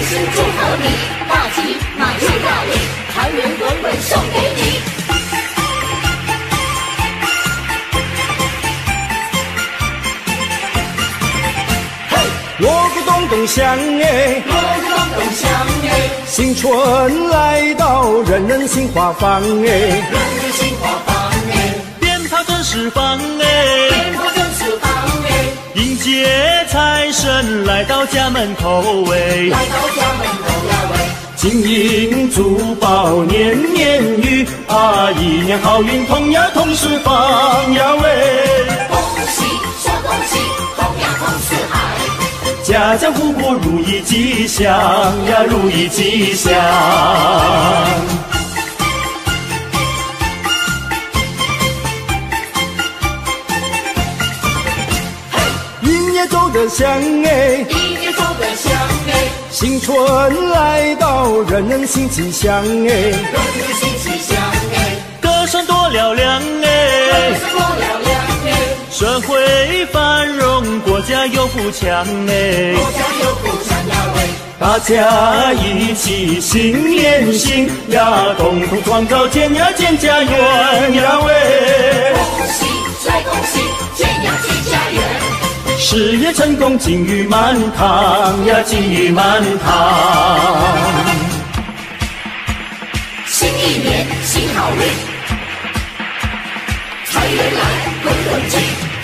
心祝贺你，大吉满处大利，财源滚滚送给你。 锣鼓咚咚响哎， 锣鼓咚咚响哎， 新春来到，人人心花放哎， 人人心花放哎， 鞭炮正释放哎， 鞭炮正释放哎， 迎接财神来到家门口哎， 来到家门口呀喂， 金银珠宝年年余啊，一年好运同呀同时放呀喂， 恭喜说恭喜，同呀同四海。 家家户户如意吉祥呀，如意吉祥。音乐奏得响哎， 音乐奏得响哎， 新春来到，人人心吉祥哎， 人人心齐祥哎， 歌声多嘹亮歌哎， 声多嘹亮哎， 社会繁荣，国家有富强哎， 国家有富强呀喂， 大家一起心连心呀，共同创造建呀建家园呀喂， 恭喜再恭喜，建呀建家园。 事业成功金玉满堂呀，金玉满堂。 新一年新好运，财源来滚滚进。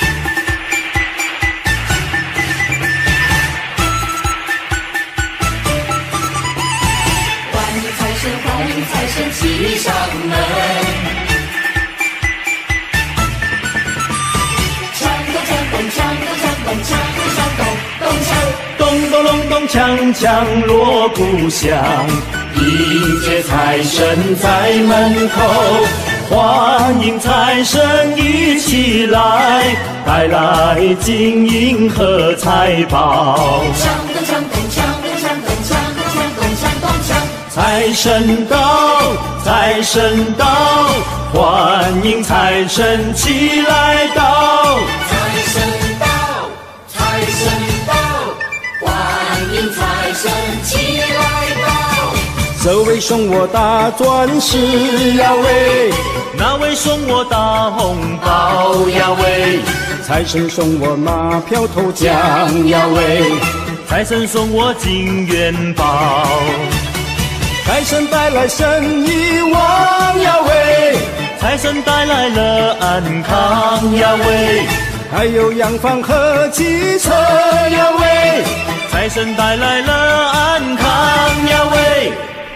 欢迎财神，欢迎财神骑上门。锵咚锵咚锵咚锵咚锵咚锵咚咚锵。 咚咚隆咚锵锵锣鼓响，迎接财神在门口，欢迎财神一起来，带来金银和财宝。 锵咚锵咚锵咚锵咚锵咚锵咚锵咚锵。 财神到，财神到，欢迎财神齐来到。 财神到，财神到，欢迎财神齐来到。 这位送我大钻石呀喂， 那位送我大红包呀喂， 财神送我马票头奖呀喂， 财神送我金元宝， 财神带来生意旺呀喂， 财神带来了安康呀喂， 还有洋房和汽车呀喂， 财神带来了安康呀喂，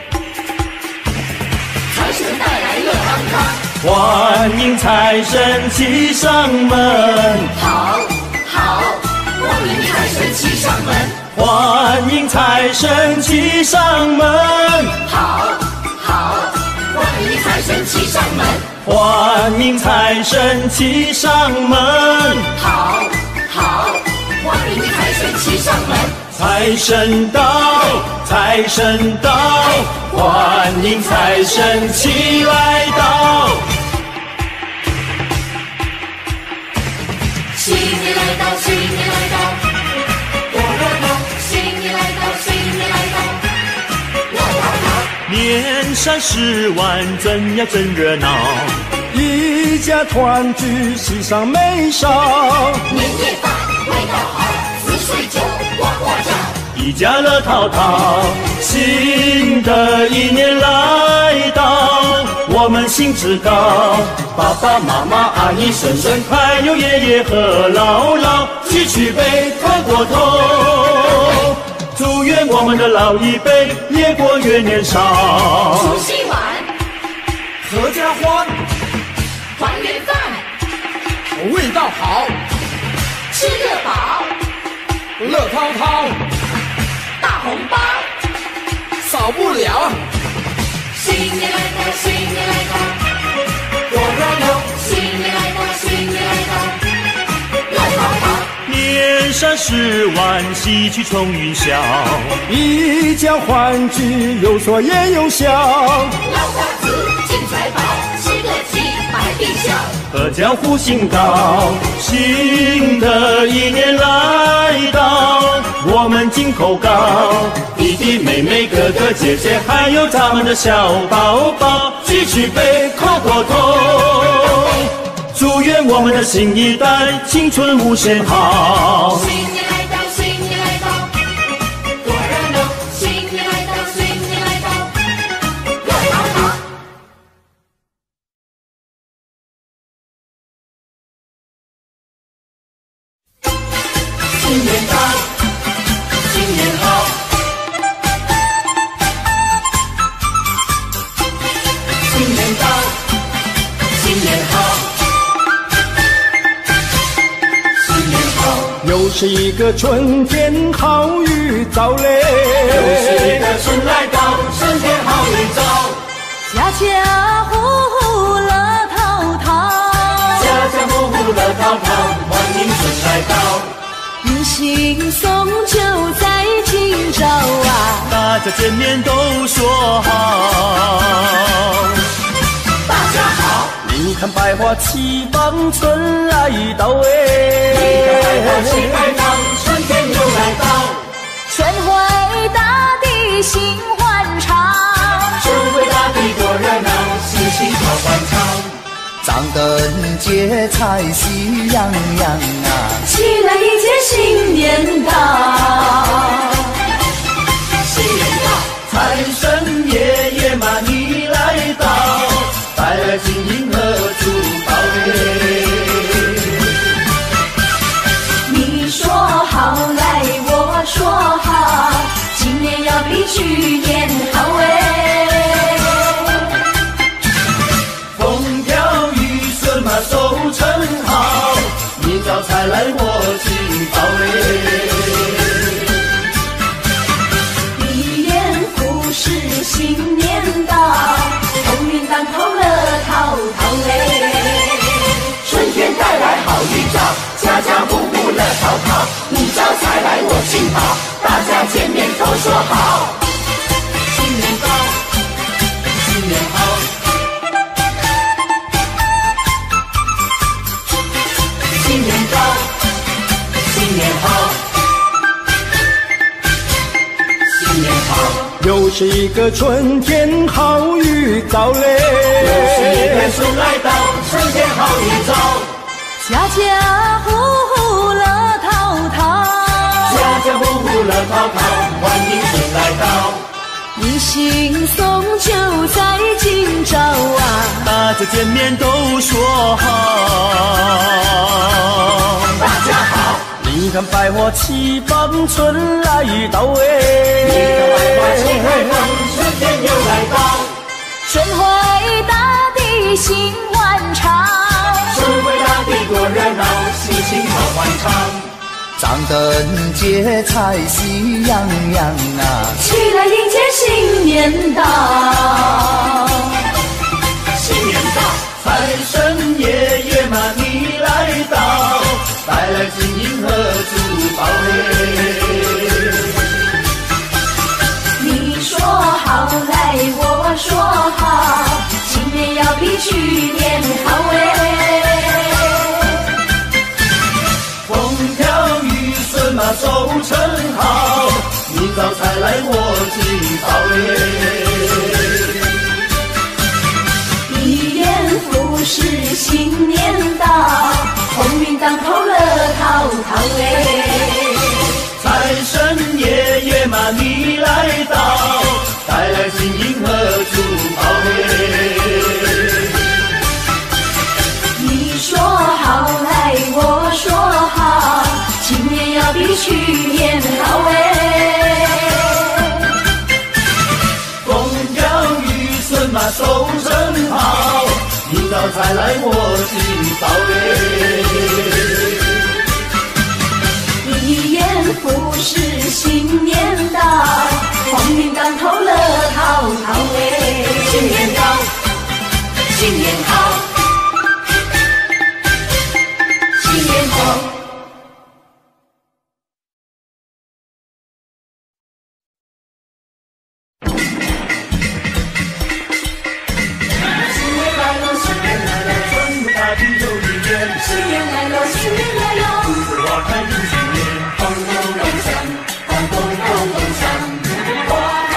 财神带来了安康。 欢迎财神骑上门， 好，好，欢迎财神骑上门。 欢迎财神骑上门， 好，好，欢迎财神骑上门。 欢迎财神骑上门， 好，好，欢迎财神骑上门。 财神到，财神到，欢迎财神齐来到。 新年来到，新年来到，多热闹！新年来到，新年来到，热闹闹。 年三十晚真呀真热闹， 一家团聚喜上眉梢， 年夜饭味道好，紫水酒呱呱叫。 一家乐淘淘，新的一年来到，我们兴致高，爸爸妈妈阿姨婶婶还有爷爷和姥姥，举起杯抬过头，祝愿我们的老一辈越过越年少。 除夕晚合家欢， 团圆饭， 味道好， 吃得饱， 乐淘淘， 大红包。 少不了。 新年来到，新年来到，多热闹！新年来到，新年来到，热闹闹。 年三十晚喜气冲云霄， 一家欢聚，有说也有笑， 老瓜子进财宝，吃个鸡百病消。 阖家福星高，新的一年来到，我们金口高，弟弟妹妹哥哥姐姐，还有他们的小宝宝，举起杯，口口口，祝愿我们的新一代青春无限好。 新年来到，新年来到，多热闹！新年来到，新年来到，热闹闹！新年到，新年好，新年到，新年好。 又是一个春天，好预兆嘞！ 又是一个春来到，春天好预兆。 家家户户乐淘淘， 家家户户乐淘淘，欢迎春来到。 迎新送旧在今朝啊， 大家见面都说好。 大家好， 你看百花齐放，春来到哎！ 你看百花齐开放，春天又来到。 春回大地心欢畅， 春回大地多热闹，喜庆好欢畅。 张灯结彩喜洋洋啊， 起来迎接新年到。 新年到，财神爷爷嘛你来到，带来金银和珠宝嘞。 你说好来，我说好，今年要比去年好哎。 风调雨顺嘛收成好，明早才来我进宝嘞。 一言不是新年到，鸿运当头乐淘淘哎。 春天带来好预兆，家家户户乐淘淘，明早才来我进宝，大家见面都说好。新年到，新年好，新年到，新年好，新年好。 又是一个春天，好预兆嘞！ 又是一个春来到，春天好预兆。 家家户户乐淘淘， 家家户户乐淘淘，欢迎春来到。 迎新送旧在今朝啊， 大家见面都说好。 大家好， 你看百花齐放，春来到哎！ 你看百花齐开放，春天又来到。 春回大地心欢畅， 春回大地多热闹，喜庆好欢畅。 张灯结彩喜洋洋啊， 起来迎接新年到。 新年到，财神爷爷嘛你来到，带来金银和珠宝嘞。 你说好来，我说好，今年要比去年好哎。 风调雨顺嘛收成好，明早才来我进宝嘞。 一言不是新年到，鸿运当头乐淘淘哎。 财神爷爷嘛你来到，带来金银和珠宝嘞。 你说好来，我说好，今年要比去年好哎。 风调雨顺嘛收成好，明早才来我进宝嘞。 一言不是新年到，鸿运当头乐淘淘哎。 新年到，新年好，新年好。新年来了，新年来了，春回大地又一年。 新年来了，新年来了， 花开又新年， 咚咚咚锵，咚咚咚咚锵，花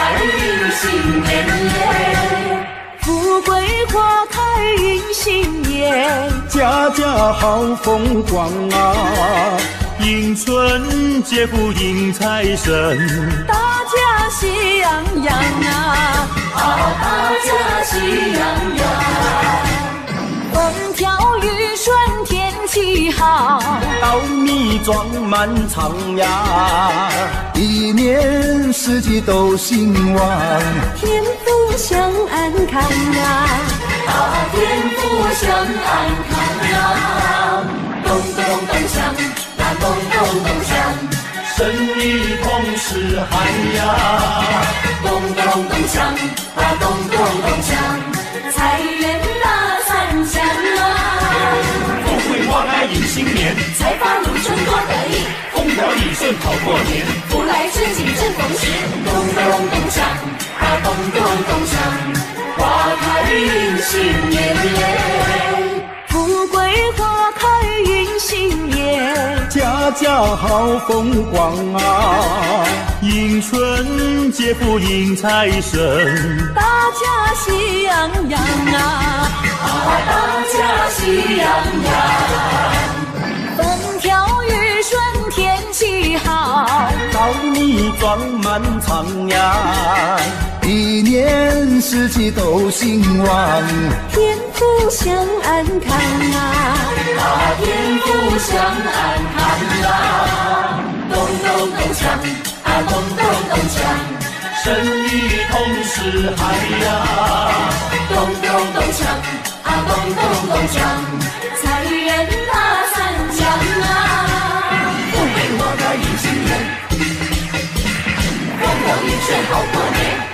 好风光啊！ 迎春接福迎财神， 大家喜洋洋啊！大家喜洋洋。风调雨顺天气好， 稻米装满仓呀， 一年四季都兴旺， 天福享安康啊！天福享安康啊！咚咚咚锵，咚咚咚锵， 生意同时嗨呀！ 咚咚咚锵，咚咚咚锵，财源大三江啊！ 富贵花开迎新年， 财发如春多得意， 风调雨顺好过年， 福来春景正逢时，咚咚咚锵，咚咚咚锵，花开迎新年嘞！富贵花开迎新年， 家家好风光啊！ 迎春接福迎财神， 大家喜洋洋啊！大家喜洋洋。风调雨顺天气好， 稻米装满仓呀， 一年四季都兴旺， 天福享安康啊！天福享安康啊！咚咚咚锵，咚咚咚锵， 生意同时嗨呀！ 咚咚咚锵，咚咚咚锵，财源大三江啊！ 富贵花开迎新年， 风调雨顺好过年。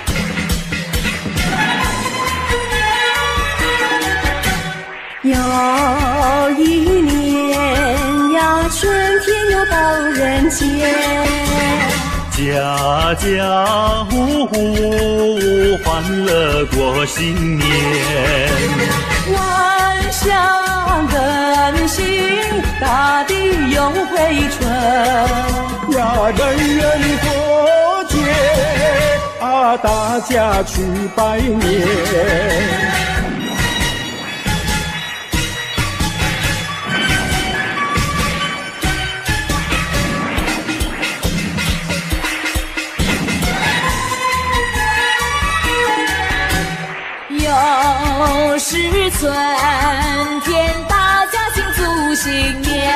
有一年呀，春天又到人间， 家家户户欢乐过新年。 万象更新，大地又回春。 呀，人人过节啊，大家去拜年。 又是春天，大家庆祝新年。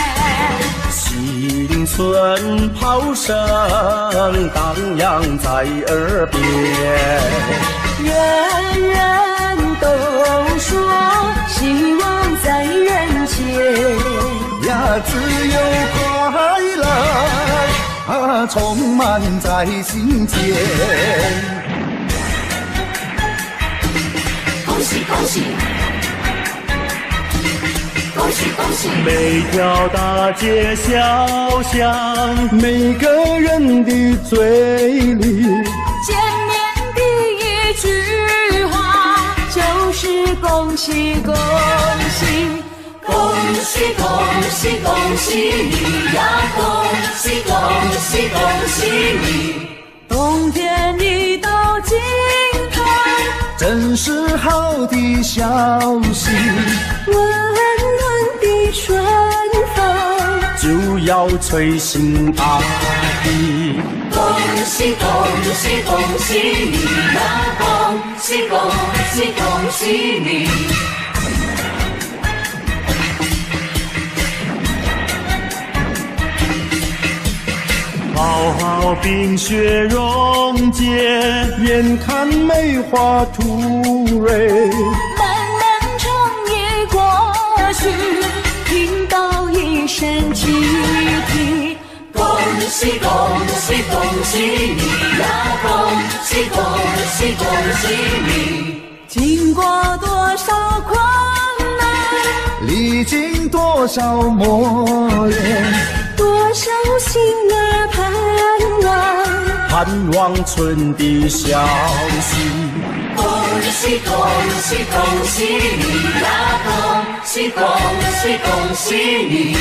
新春炮声荡漾在耳边， 人人都说希望在人间。 呀，自由快乐啊，充满在心间。 恭喜恭喜，恭喜恭喜！ 每条大街小巷， 每个人的嘴里， 见面第一句话就是恭喜恭喜，恭喜恭喜恭喜你呀！恭喜恭喜恭喜你！冬天一到尽头， 真是好的消息， 温暖的春风就要吹醒大地。 恭喜恭喜恭喜你呀！恭喜恭喜恭喜你！ 好好冰雪融解， 眼看梅花吐蕊。 漫漫长夜过去，听到一声集体，恭喜恭喜恭喜你呀！恭喜恭喜恭喜你！经过多少困难， 历经多少磨练， 多少心儿盼望， 盼望春的消息。 恭喜恭喜恭喜你呀！恭喜恭喜恭喜你！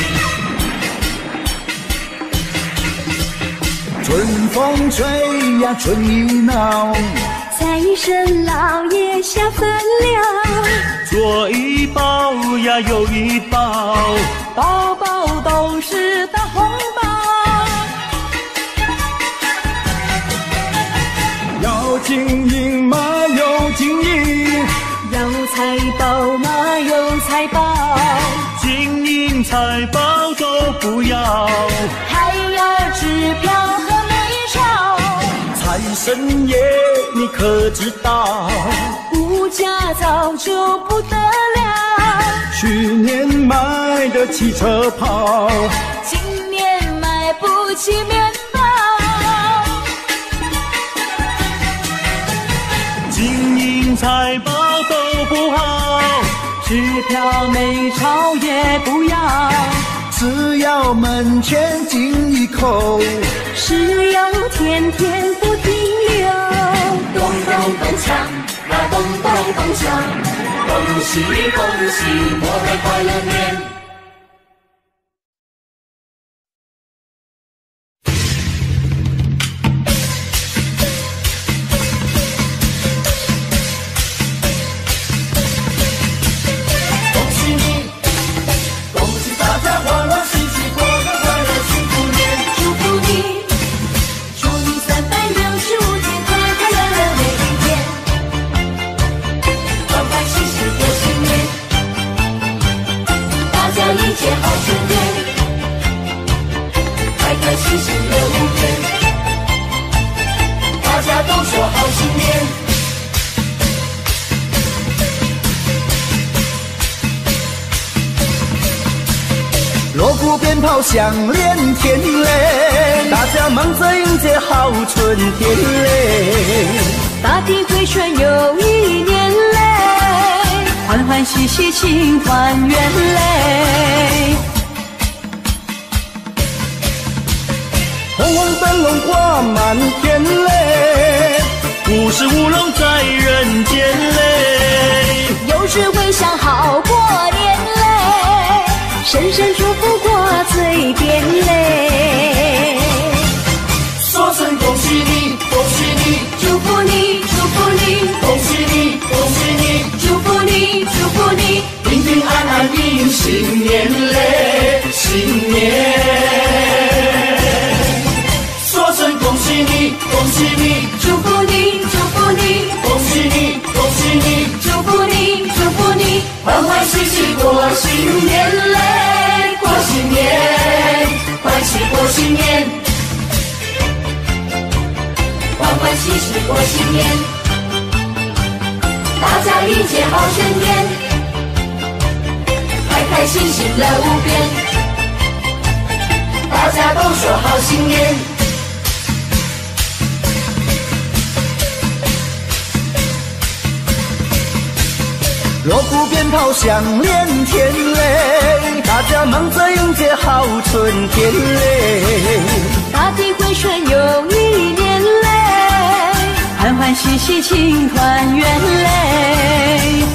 春风吹呀春意闹， 财神老爷下凡了， 左一包呀，右一包， 包包都是大红包。 要金银嘛有金银， 要财宝嘛有财宝， 金银财宝都不要， 还要支票和美钞。 财神爷你可知道？ 物价早就不得了， 去年买的汽车跑， 今年买不起面包。 金银财宝都不好， 支票美钞也不要， 只要门前进一口， 只要天天不停留。 咚咚咚锵，那咚咚咚锵，恭喜恭喜，我们快乐年。 锣鼓鞭炮响连天嘞，大家忙着迎接好春天嘞。 大地回春又一年嘞，欢欢喜喜庆团圆嘞。 红红灯笼挂满天嘞， 五十五龙在人间嘞， 有智慧想好过年嘞，声声祝福挂嘴边嘞。 说声恭喜你，恭喜你， 祝福你，祝福你， 恭喜你，恭喜你， 祝福你，祝福你， 平平安安迎新年嘞，新年。说声恭喜你，恭喜你， 祝福你，祝福你， 恭喜你，恭喜你， 祝福你，祝福你， 欢欢喜喜过新年嘞，过新年，欢喜过新年，欢欢喜喜过新年，大家迎接好春天，开开心心乐无边，大家都说好新年。 锣鼓鞭炮响连天嘞，大家忙着迎接好春天嘞。 大地回春又一年嘞，欢欢喜喜庆团圆嘞。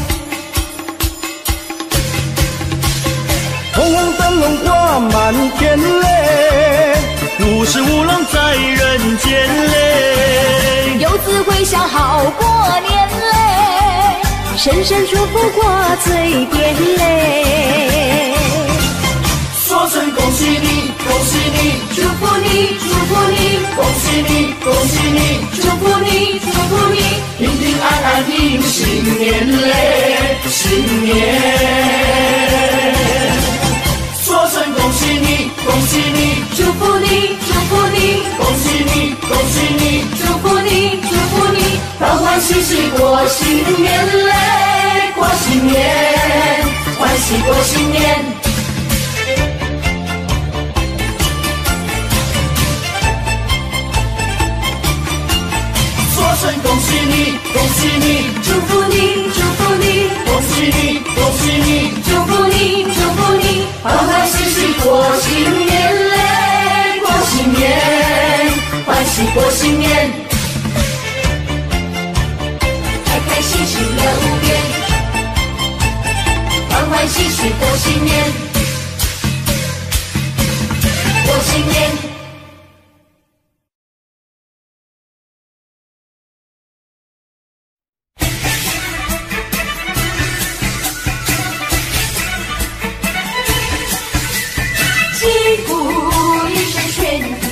红红灯笼挂满天嘞， 五十五龙在人间嘞， 有智慧想好过年嘞，声声祝福挂嘴边嘞。 说声恭喜你，恭喜你， 祝福你，祝福你， 恭喜你，恭喜你， 祝福你，祝福你， 平平安安迎新年嘞，新年。说声恭喜你，恭喜你， 祝福你，祝福你， 恭喜你，恭喜你， 祝福你，祝福你， 欢欢喜喜过新年嘞，过新年，欢喜过新年。说声恭喜你，恭喜你， 祝福你，祝福你， 恭喜你，恭喜你， 祝福你，祝福你， 欢欢喜喜过新年嘞，过新年，欢喜过新年， 开开心心乐无边， 欢欢喜喜过新年，过新年。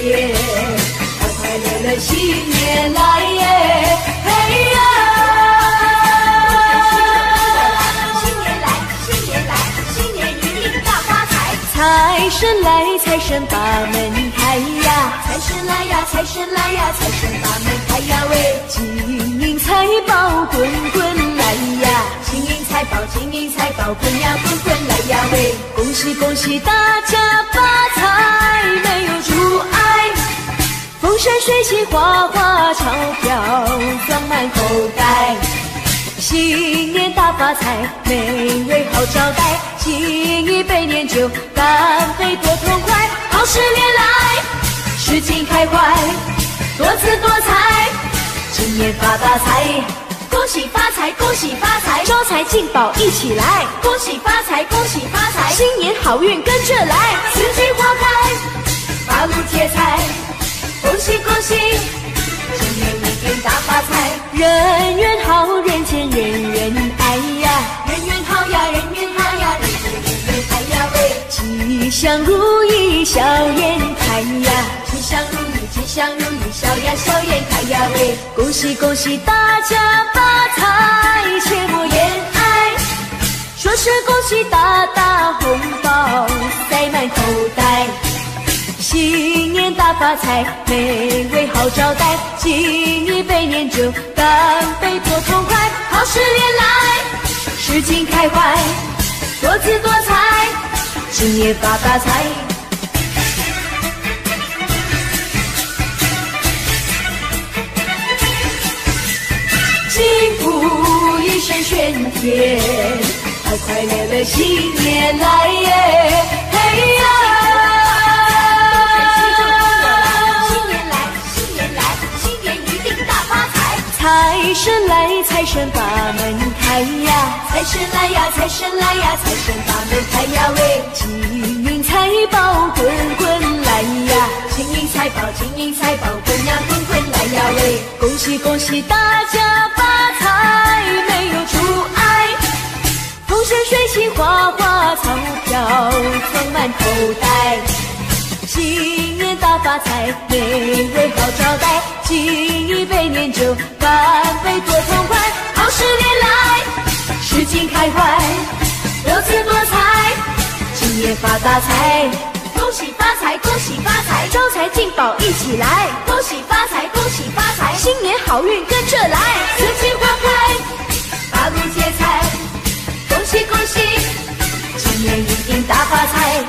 甜，快快乐乐新年来耶！嘿呀！新年来，新年来，新年一定大发财！财神来，财神把门开呀！财神来呀，财神来呀，财神把门开呀喂！金银财宝滚滚来呀！金银财宝，金银财宝滚呀滚滚来呀喂！恭喜恭喜大家发财，没有阻碍，风生水起，花花钞票装满口袋。新年大发财，美味好招待，敬一杯年酒，干杯多痛快，好事连来，事情开怀，多姿多彩，今年发大财，恭喜发财，恭喜发财，招财进宝一起来，恭喜发财，恭喜发财，新年好运跟着来，四季花开，八路贴财，恭喜恭喜，今年一定大发财，人缘好，人见人人爱呀，人缘好呀，人缘好呀，人见人人爱呀喂，吉祥如意笑颜开呀，吉祥如意，吉祥如意，笑呀笑颜开呀喂，恭喜恭喜大家发财，切莫言哀，说声恭喜大大红包塞满口袋，新年大发财，美味好招待，敬一杯年酒，干杯多痛快，好事连来，事情开怀，多姿多彩，今年发大财。幸福一生喧天，快快乐乐新年来耶！嘿呀！新年来，新年来，新年一定大发财！财神来，财神把门开呀！财神来呀，财神来呀，财神把门开呀喂！金银财宝滚滚来呀！金银财宝，金银财宝滚呀滚滚来呀喂！恭喜恭喜大家发财，没有阻碍，风生水起，花花钞票装满口袋，新年大发财，美味好招待，敬一杯年酒，干杯多痛快，好事连来，事情开怀，多姿多彩，今年发大财，恭喜发财，恭喜发财，招财进宝一起来，恭喜发财，恭喜发财，新年好运跟着来，四季花开，八路接财，恭喜恭喜，今年一定大发财。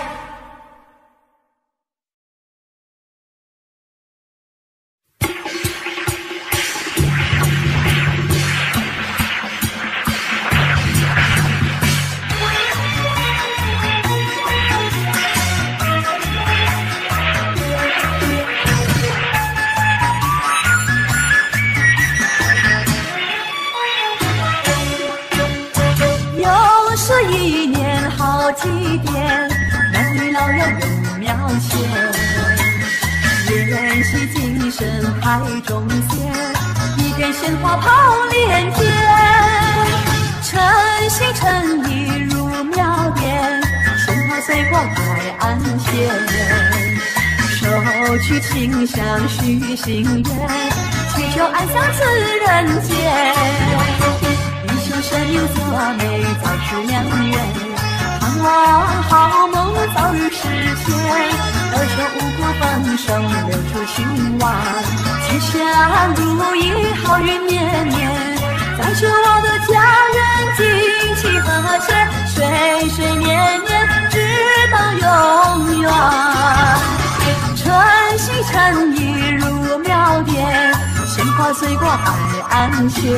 祭奠，男女老幼有庙前，宴席精神海中仙，一点鲜花炮连天，诚心诚意入庙殿，鲜花随过海岸线，手取清香许心愿，祈求安享此人间，一生生有所美，早是良缘，盼望好梦早日实现，二手五谷丰盛留出兴旺，吉祥如意好运绵绵，再祝我的家人景气和谐，岁岁年年直到永远，诚心诚意入庙殿，鲜花随过海岸线，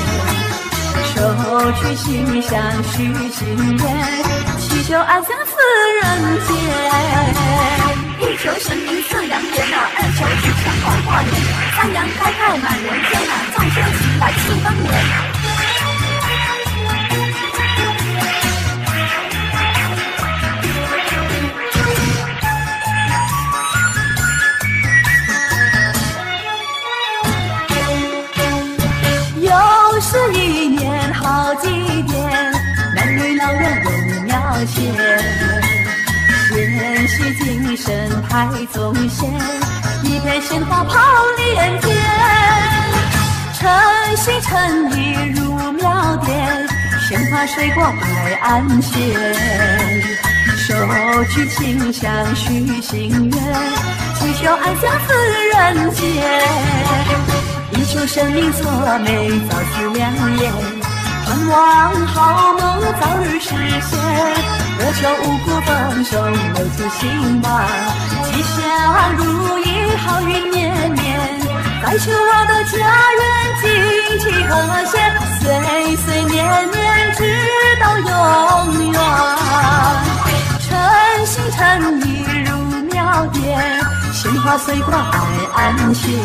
手取馨香许心愿，祈求安享此人间，一求神明赐良缘啊，二求吉祥好化年，三阳开泰满人间啊，众生齐来庆丰年。又是一年好祭典，男女老幼有庙前，宴席精神太宗贤， 天鲜花跑连天，诚心诚意入庙殿，鲜花水果摆安闲，手举清香许心愿，祈求安享四人间，以求生命作美早似良言，盼望好梦早日实现，我求五谷丰收留住兴旺，吉祥如意好运绵绵，再求我的家人经济和谐，岁岁年年直到永远，诚心诚意入庙殿，鲜花水果摆安闲，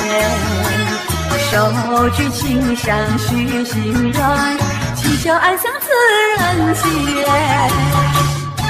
手举清香许心愿，祈求安享四人间。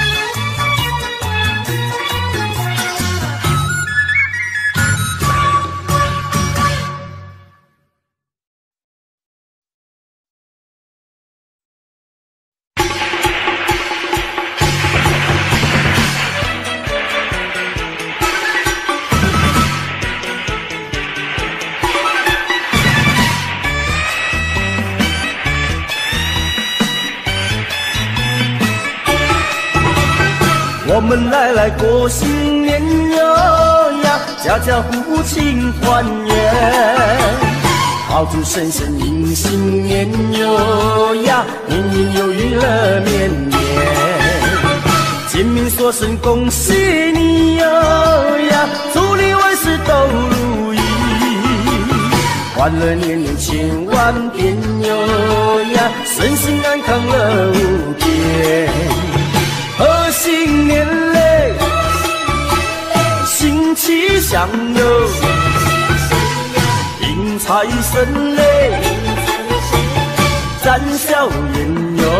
我们来过新年哟呀，家家户户庆团圆，炮竹声声迎新年哟呀，年年有余乐绵绵，见面说声恭喜你哟呀，祝你万事都如意，欢乐年年千万遍哟呀，身心安康乐无边。贺新年嘞，新气象哟，迎财神嘞，展笑颜哟。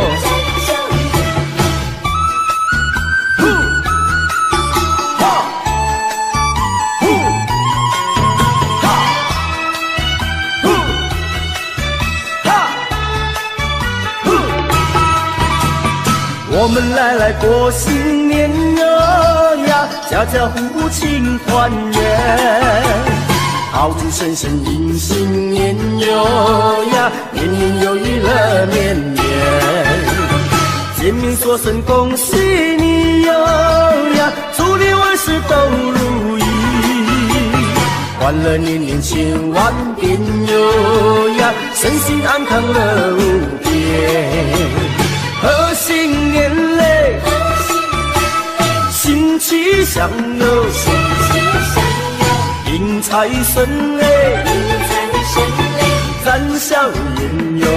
我们来过新年哟呀，家家户户庆团圆，炮竹声声迎新年哟呀，年年有余乐绵绵，见面说声恭喜你哟呀，祝你万事都如意，欢乐年年千万遍哟呀，身心安康乐无边。贺新年嘞，新气象哟，迎财神嘞，展笑颜哟。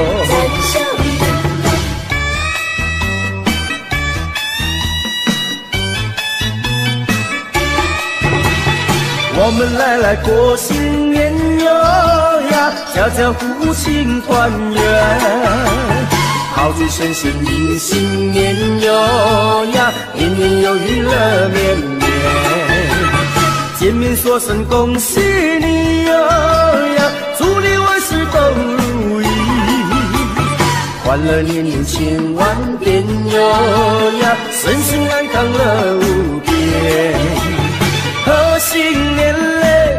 我们来过新年哟呀，家家户户庆团圆。炮竹声声迎新年哟呀，年年有余乐绵绵，见面说声恭喜你哟呀，祝你万事都如意，欢乐年年千万遍哟呀，身心安康乐无边。贺新年嘞，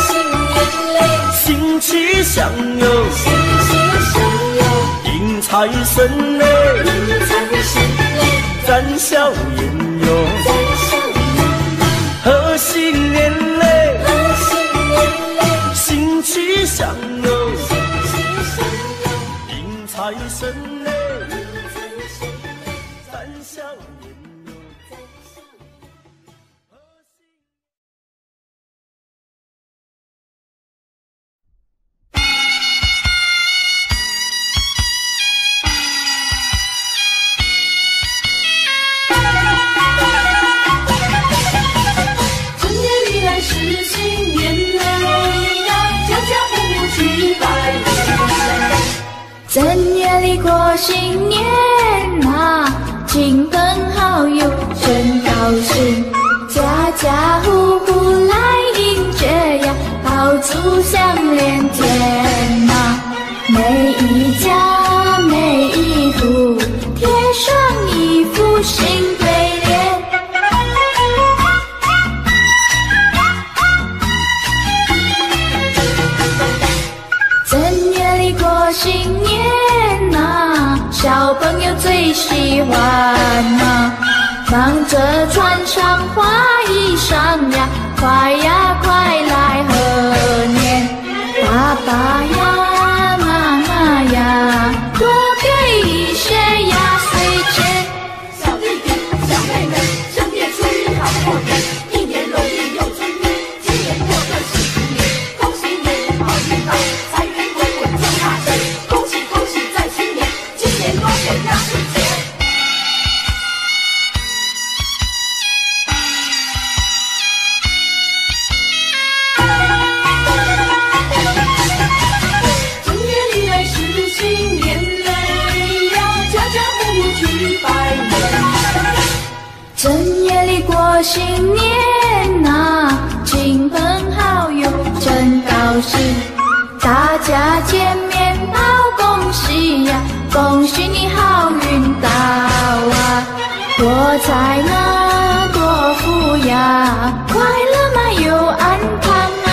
新气象哟，迎财神嘞，展笑颜哟。贺新年嘞，新气象哟，迎财神嘞，展笑颜哟。 正月里过新年啊，亲朋好友真高兴，家家户户来迎接呀，炮竹响连天啊，每一家每一户贴上一副新对联， 过新年呐，小朋友最喜欢呐，忙着穿上花衣裳呀，快呀快来贺年，爸爸呀妈妈呀，多给一些压岁钱。 小弟弟小妹妹，正月初一好过年，一年容易又春天，今年过个是福年，恭喜你好运到，财源滚滚赚大钱，恭喜恭喜在新年，今年多给压岁钱。正月里来是新年嘞呀，家家户户去拜年。 正月里过新年呐，亲朋好友真高兴，大家见面报恭喜呀，恭喜你好运到啊，多财呢多福呀，快乐嘛又安康啊。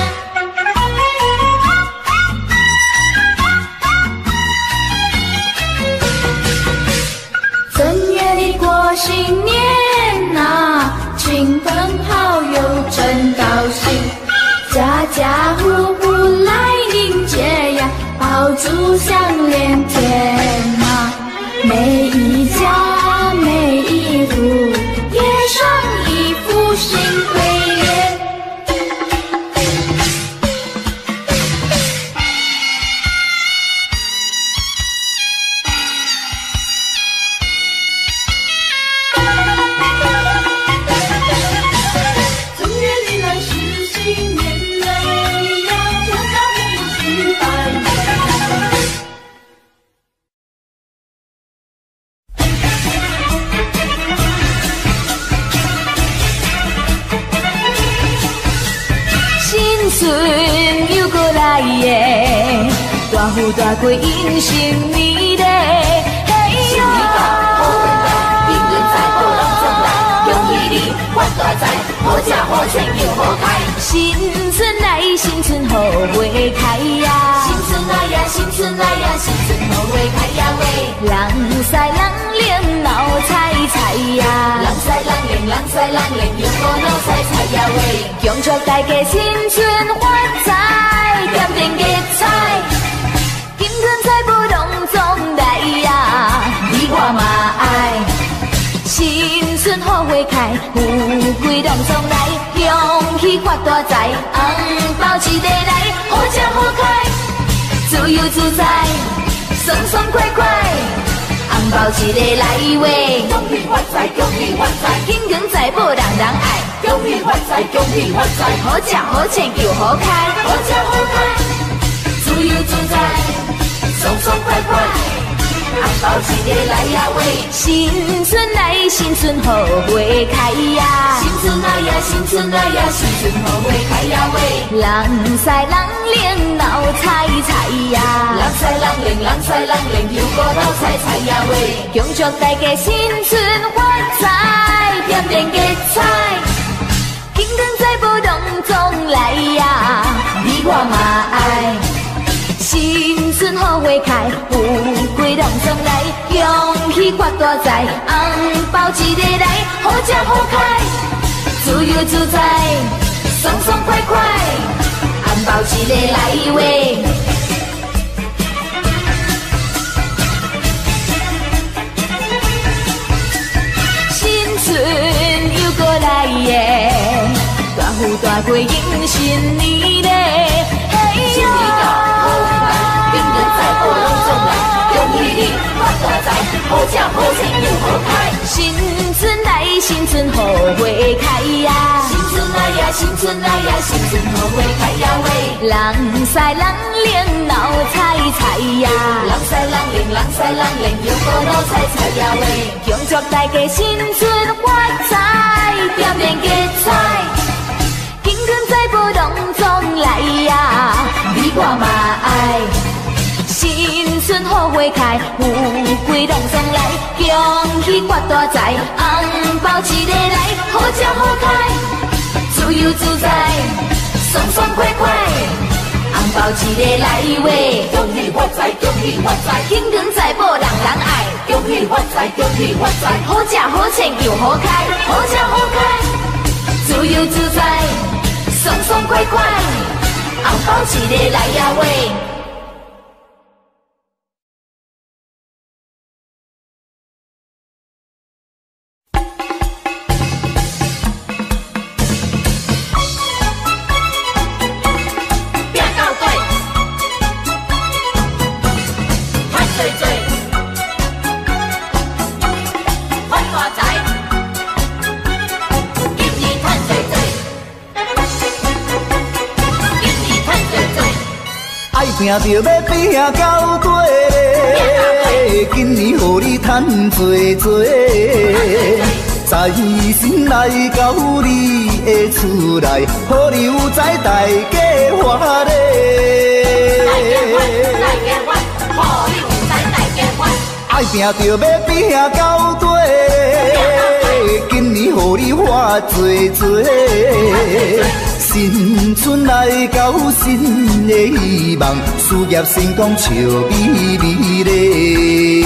正月里过新年呐，亲朋好友真高兴，家家户户来迎接呀，爆竹响连天呐，每一家每一户贴上一副新对联。 正月里来是新年嘞呀，家家户户去拜年。 新春又过来耶，大富大贵迎新年嘞，嘿哟！ 迎人在好人中来，恭喜你发大财，好吃好穿又好开。 新春来，新春好花开呀！ 新春来呀，新春来呀，新春好花开呀喂！ 人赛人灵闹彩彩呀！ 人赛人灵，人赛人灵，又好闹彩彩呀喂！ 恭祝大家新春发财，点点吉彩，金春财宝隆中来呀！你我嘛爱。新春好花开，富贵隆中来，恭喜发大财，红包一个来，好吃好开，自由自在，爽爽快快，红包一个来喂， 恭喜发财，恭喜发财， 金光财宝人人爱， 恭喜发财，恭喜发财， 好吃好穿又好开， 好吃好开，自由自在，爽爽快快。红包一个来呀喂， 新春来，新春好花开呀！ 新春来呀，新春来呀，新春好花开呀喂！ 人赛人灵闹彩彩呀！ 人赛人灵，人赛人灵，又过闹彩彩呀喂！ 恭祝大家新春发财，点点吉彩，金光财宝隆中来呀！你我嘛爱。新春好花开，富贵隆中来，恭喜发大财，红包一个来，好吃好开，自由自在，爽爽快快，红包一个来喂。新春又过来耶，大富大贵迎新年嘞，嘿哟！ 好吃好穿又好开， 新春来，新春好花开呀！ 新春来呀，新春来呀，新春好花开呀喂！ 人赛人灵闹彩彩呀！ 人赛人灵，人赛人灵，又好闹彩彩呀喂！ 恭祝大家新春发财，点点吉彩，金光财宝隆中来呀！你我嘛爱。新春好花开，富贵隆中来，恭喜发大财，红包一个来，好吃好开，自由自在，爽爽快快，红包一个来喂， 恭喜发财， 财，恭喜发财，兴旺财宝人人爱，恭喜发财，恭喜发财，好食好穿又好开，好吃好开，自由自在，爽爽快快，红包一个来呀喂！ 拼着要拼到底，今年予你赚多多，在心内到你的厝内，好你有财大家欢乐。爱拼着要拼到底，今年予你花多多。新春来到，新的希望，事业成功笑眯眯咧。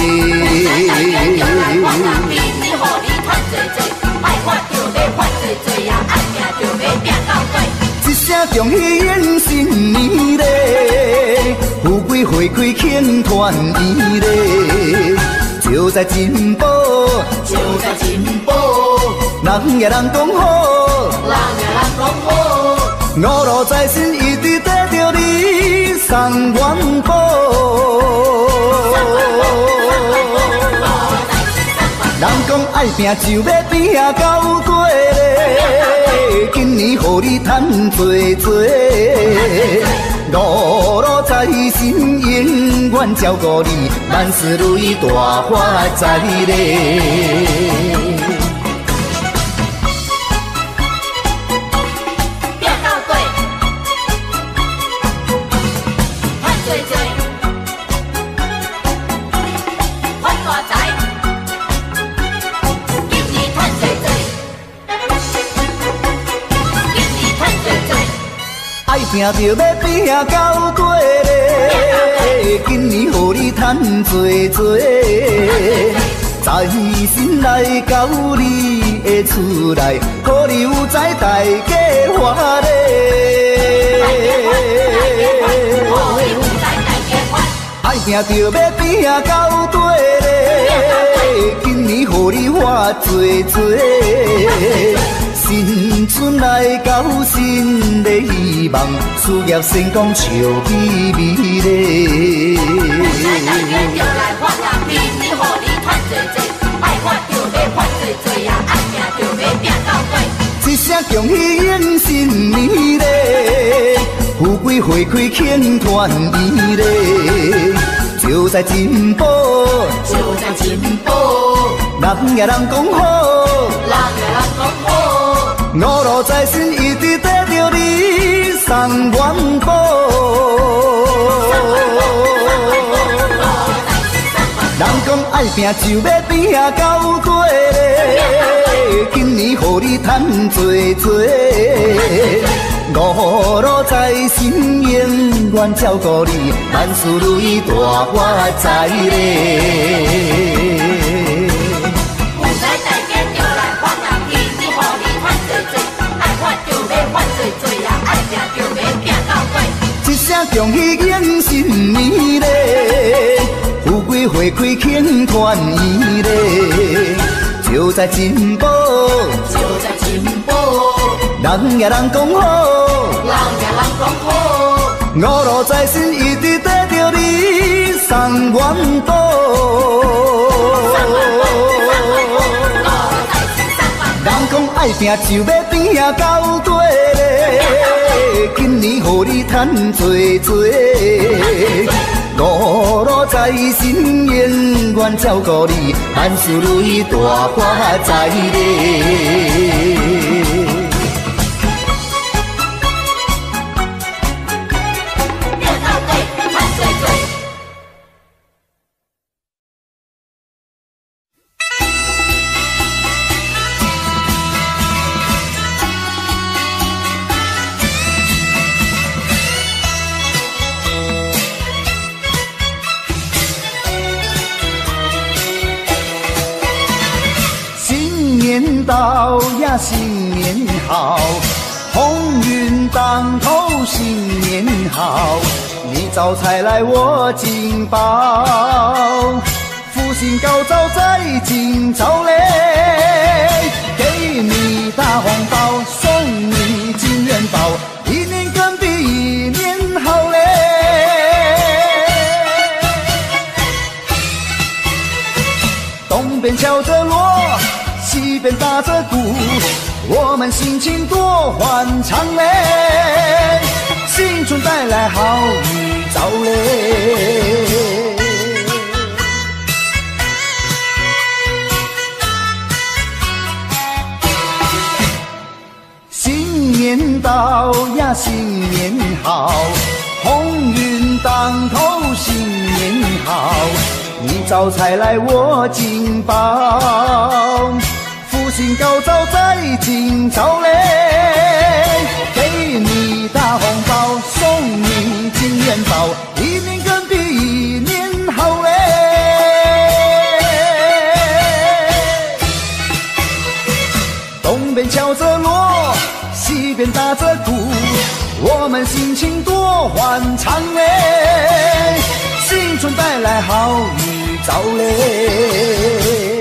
一声恭喜迎新年咧，富贵花开庆团圆咧，就在进步，就在进步，人也人讲好，人也人讲好。五路财神一直跟着你送元宝，人讲爱拼就要拼到底咧，今年予你赚多多，五路财神永远照顾你，万事如意大发财咧。拼着要拼到底咧，今年予你赚多多，在心内到你的厝内，好你有财大家欢乐。爱拼着要拼到底咧，今年予你花多多。新春来到，新的希望，事业成功笑眯眯咧。就来发人面，你予你赚多多，爱发就要发多多呀，爱拼就要拼到底。一声恭喜迎新年咧，富贵花开庆团圆咧，就在进步，就在进步，人也人讲好，人也人讲好。五路财神一直跟着你送元宝，人讲爱拼就要拼到底咧，今年予你赚多多，五路财神永远照顾你，万事如意大发财咧。一声恭喜迎新年咧，富贵花开庆团圆咧，就在进步，就在进步，人也人讲好，人也人讲好。五路财神一直跟着你送元宝，人讲爱拼就要拼到底咧，今年予你赚多多，五路财神永远照顾你，万事如意大发财咧。 年到呀，新年好，鸿运当头新年好，你招财来我进宝，福星高照在今朝嘞，给你大红包，送你金元宝，一年更比一年好嘞。东边敲着锣，西边打着鼓，我们心情多欢畅嘞，新春带来好预兆嘞。新年到呀，新年好，鸿运当头新年好，你招财来我进宝，福星高照在今朝嘞，给你大红包，送你金元宝，一年更比一年好嘞。东边敲着锣，西边打着鼓，我们心情多欢畅嘞，新春带来好预兆嘞。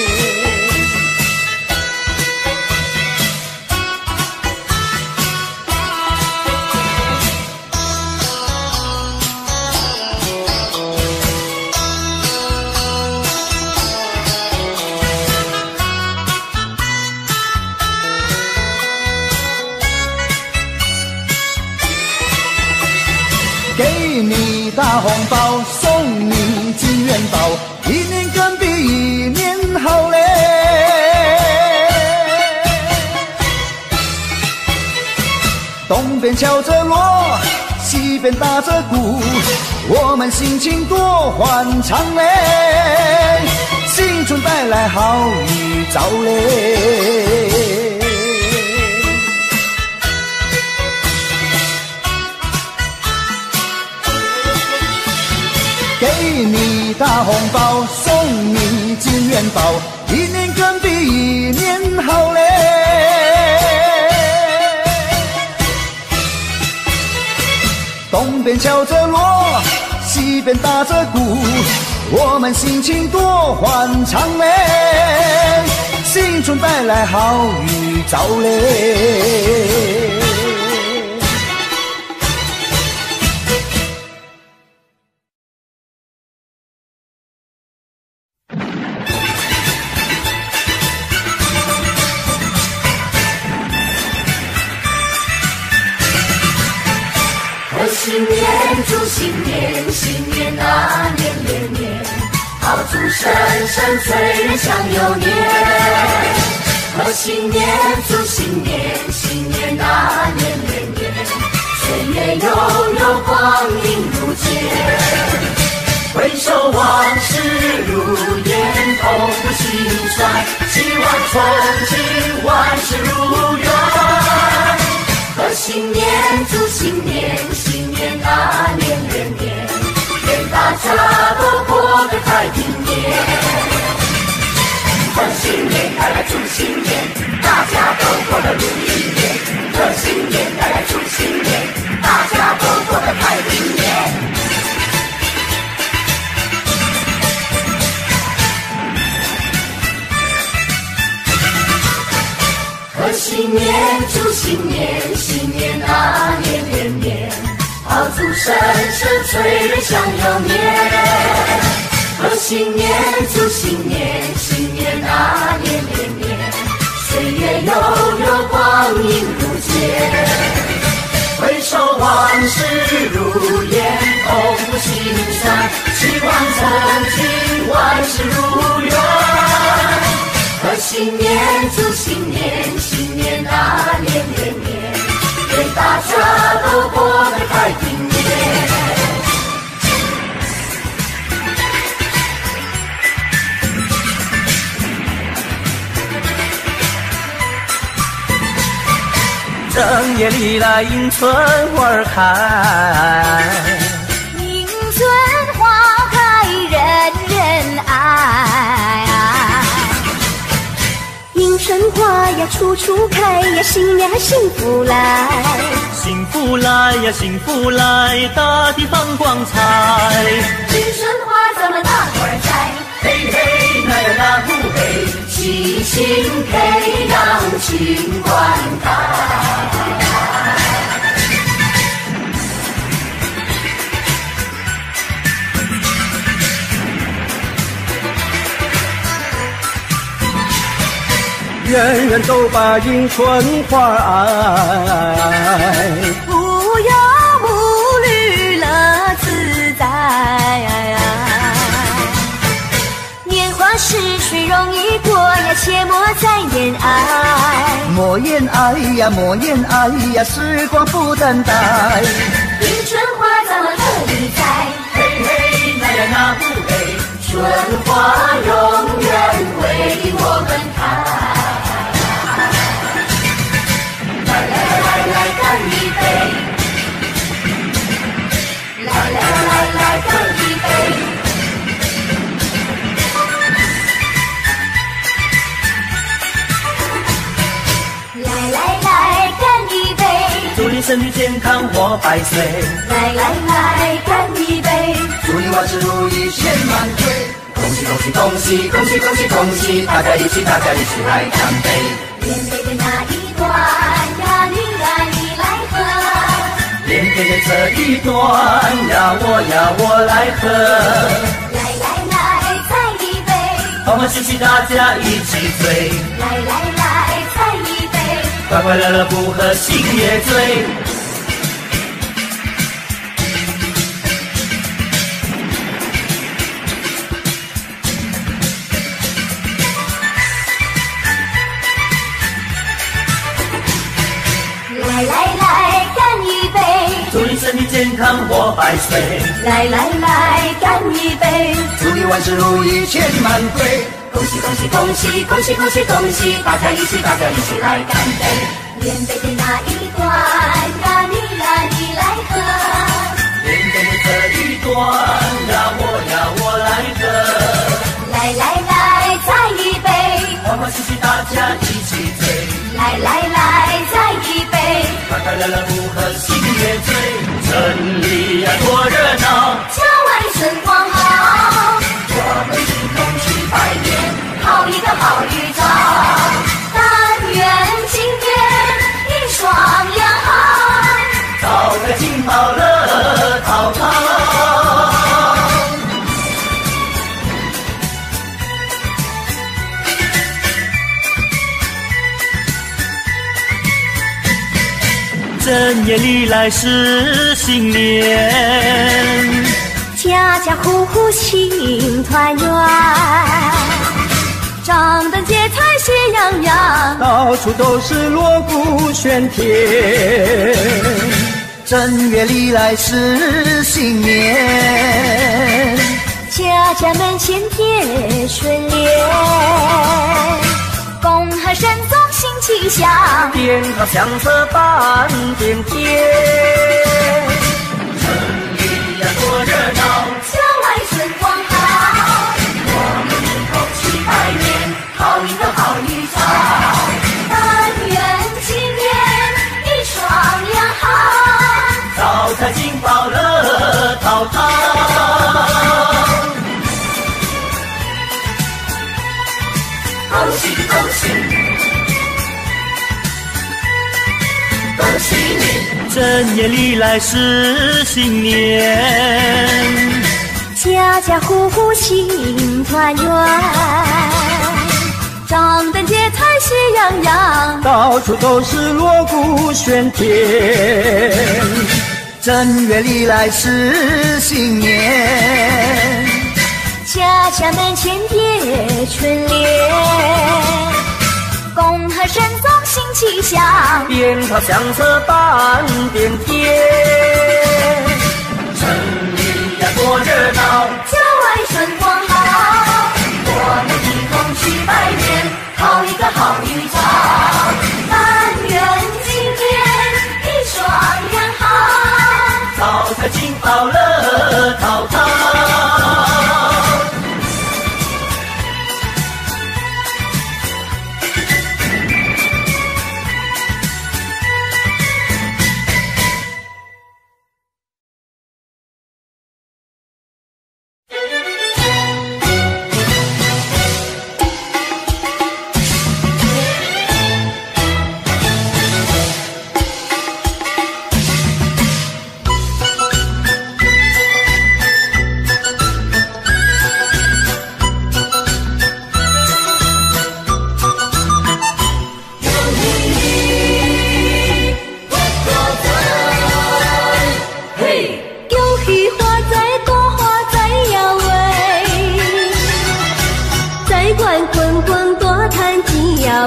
给你大红包，送你金元宝，一年更比一年好嘞。东边敲着锣，西边打着鼓，我们心情多欢畅嘞，新春带来好预兆嘞。给你大红包，送你金元宝，一年更比一年好嘞。东边敲着锣，西边打着鼓，我们心情多欢畅嘞，新春带来好预兆嘞。 新年祝新年，新年啊年年年，好祝生生催人想又年。贺新年祝新年，新年啊年年年，岁月悠悠光阴如箭。回首往事如烟，痛不心酸，希望从今万事如愿。贺新年祝新年，新年啊年年年，愿大家都过个太平年。贺新年带来祝新年，大家都过得如意年。贺新年带来祝新年，大家都过得太平年。贺新年祝新年，新年啊年年年，好祝生生催人想又年。贺新年祝新年，新年啊年年年，岁月悠悠光阴如箭。回首往事如烟，痛不心酸，希望曾经万事如愿。贺新年祝新年，新年啊年年年，愿大家都过得太平年。 正月里来迎春花开， 迎春花开人人爱，迎春处处开呀，新年幸福来。 幸福来呀，幸福来，大地放光彩。 青春花咱们大伙儿摘，嘿嘿那呀那呼嘿，齐心培养情灌溉。 人人都把迎春花爱， 无忧无虑乐自在。年华逝去容易过呀，切莫再言爱。 莫言爱呀，莫言爱呀，时光不等待。 迎春花咱们这里栽，嘿嘿那呀那呼嘿，春花永远为我们开。来干一杯！来干一杯！来干一杯！ 祝你身体健康活百岁。 来干一杯！ 祝你万事如意千万岁！恭喜恭喜恭喜恭喜恭喜恭喜！大家一起来干杯！ 连杯的那一段呀，你来喝。 连杯的这一段呀，我来喝。 来，再一杯。 欢欢喜喜大家一起醉。 来，再一杯。 快快乐乐不喝心也醉。 来干一杯！ 祝你身体健康活百岁。 来干一杯！ 祝你万事如意千万岁！ 恭喜恭喜恭喜恭喜恭喜恭喜！大家一起来干杯！连杯的那一段呀，你来喝。 连杯的这一段呀，我来喝。 来，再一杯。 欢欢喜喜大家一起醉。 来，再一杯。 快快乐乐不喝心也醉。城里呀多热闹， 郊外春光好，我们一同去拜年，好一个好预兆。但愿今年一双阳好， 早在金宝乐淘淘。正月里来是新年， 家家户户庆团圆，张灯结彩喜洋洋， 到处都是锣鼓喧天。 正月里来是新年， 家家门前贴春联，恭贺神宗新气象， 鞭炮响彻半边天。 城里呀多热闹， 郊外春光好，我们一同去拜年，好一个好预兆。但愿今年一双阳好， 早在金宝乐淘淘。 恭喜恭喜恭喜你！ 正月里来是新年， 家家户户庆团圆，张灯结彩喜洋洋， 到处都是锣鼓喧天。 正月里来是新年， 家家门前贴春联，恭贺神宗新气象， 鞭炮响彻半边天。 城里呀多热闹， 郊外春光好，我们一同去拜年，好一个好预兆。但愿今年一双阳好， 早在金宝乐淘淘。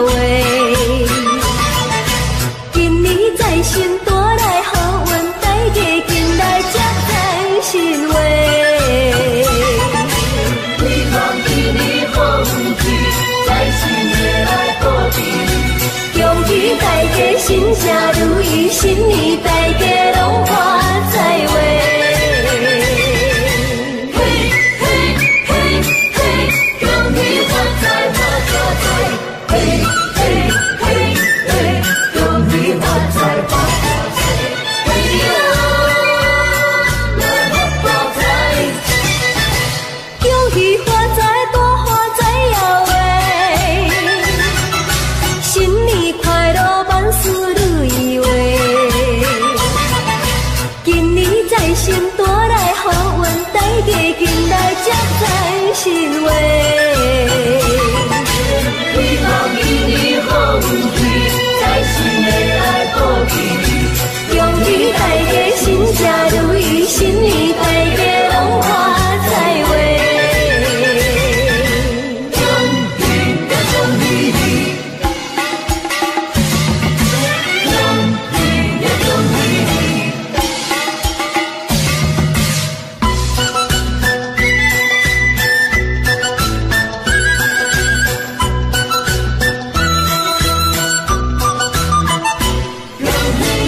话。今年财神带来好运，大家紧来接财神话。 希望今年好运气，财神会来保庇。 恭喜大家心诚如意，新年大家拢发财话。财神话， 希望今年好运气，财神会来保庇。 恭喜大家心诚如意，新年大家拢发财话。 恭喜呀恭喜你，恭喜呀恭喜你。恭喜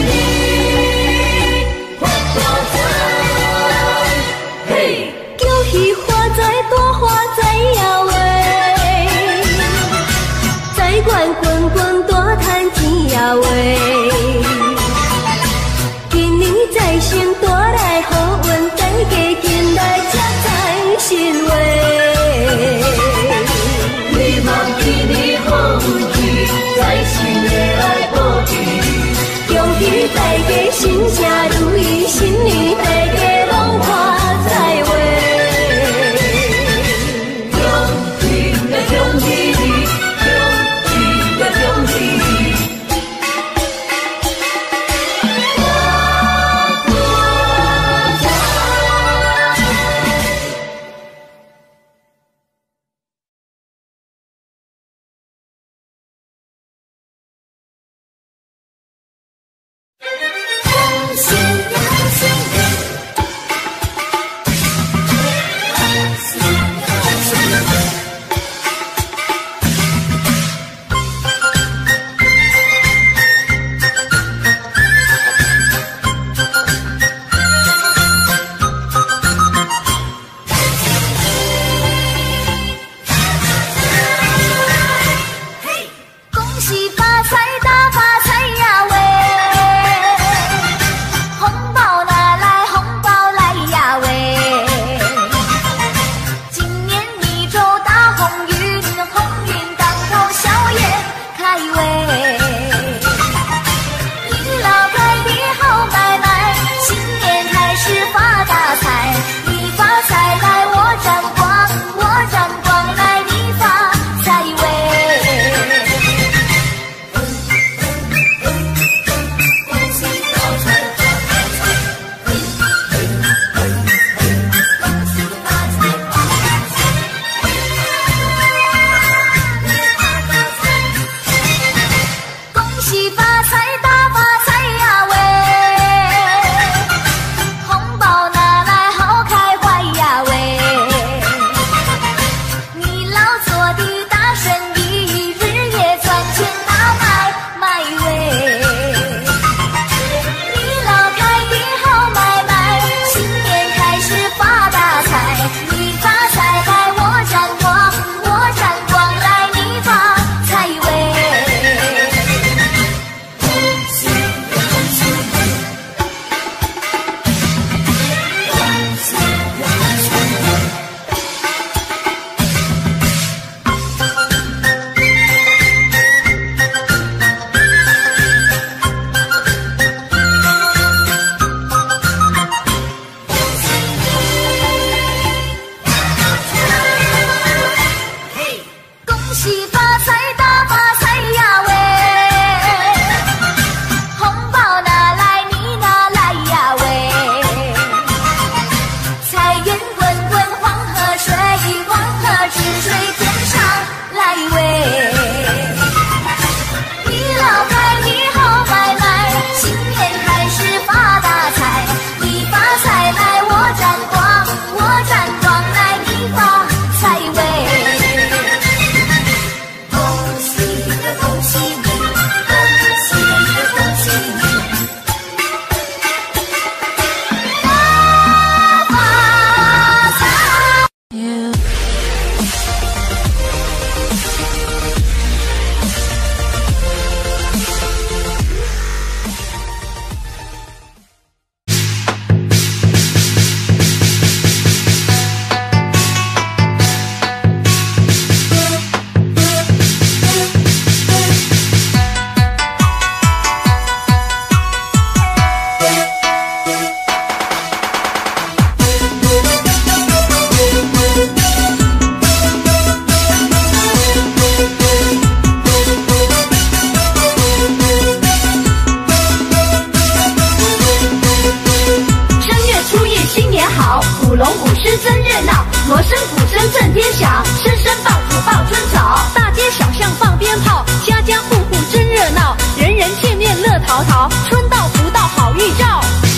锣声鼓声震天响，声声爆竹报春早。大街小巷放鞭炮，家家户户真热闹，人人见面乐淘淘，春到福到好预兆。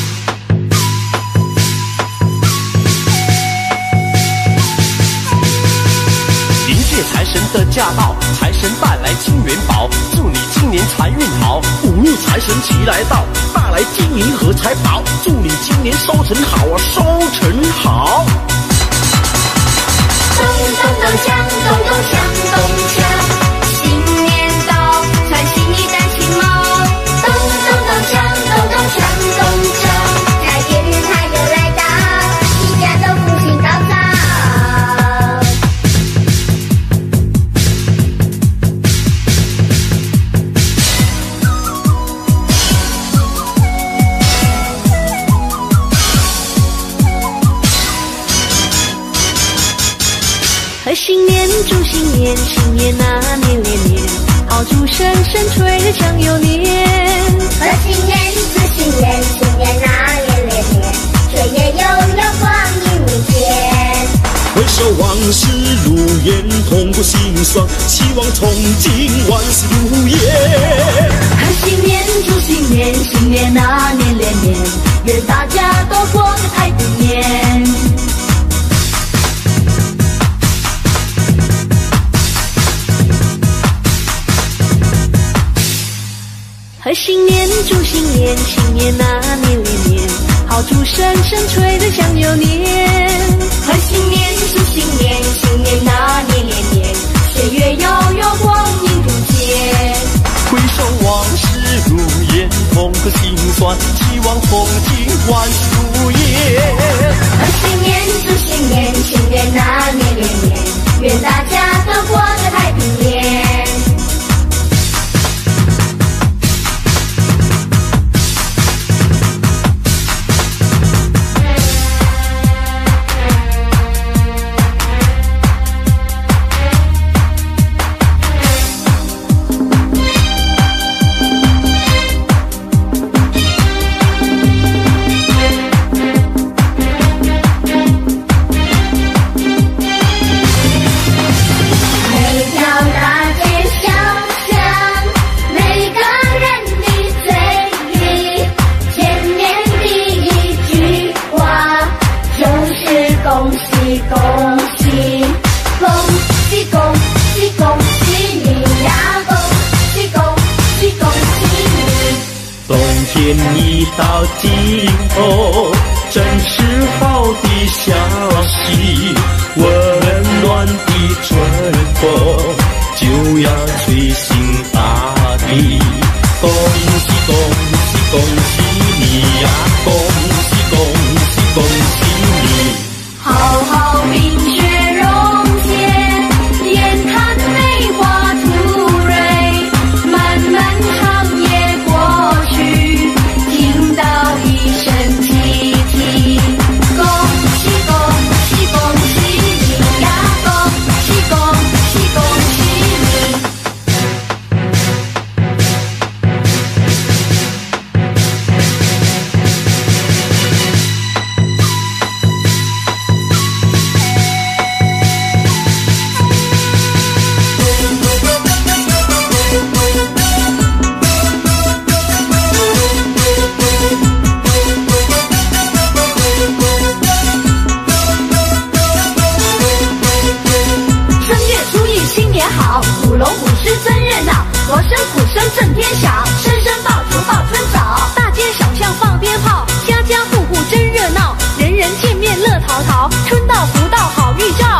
迎接财神的驾到，财神带来金元宝，祝你今年财运好。 五路财神齐来到，带来金银和财宝，祝你今年收成好啊，收成好。 咚咚咚锵，咚咚锵，咚锵，新年到，穿新衣戴新帽。咚咚咚锵，咚咚锵，咚锵，财源它又来到，一家都福星高照。贺新年，祝新年，新年啊年连年，炮竹声声吹着响又年。贺新年，祝新年，新年啊年连年，岁月悠悠光阴无间。 回首往事如烟，痛过心酸，希望从今万事如意。 贺新年，祝新年，新年啊年连年，愿大家都过个太平年。贺新年，祝新年，新年啊年连年，炮竹声声吹着响又年。贺新年，祝新年，新年啊年连年，岁月悠悠光阴如间。 回首往事如烟，痛过心酸，希望从今万事如意。 贺新年，祝新年，新年啊年连年，愿大家都过个太平年。 天已到尽头，正是好的消息，温暖的春风就要吹醒大地。恭喜恭喜恭喜你呀！恭喜恭喜恭喜你！ 好好冰雪融解，眼看梅花吐蕊，漫漫长夜过去，听到一声啼啼。恭喜恭喜恭喜你呀！恭喜恭喜恭喜你！舞龙舞狮真热闹，锣声鼓声震天响，声声爆竹报春早。大街小巷放鞭炮，家家户户真热闹，人人见面乐淘淘，春到福到好预兆。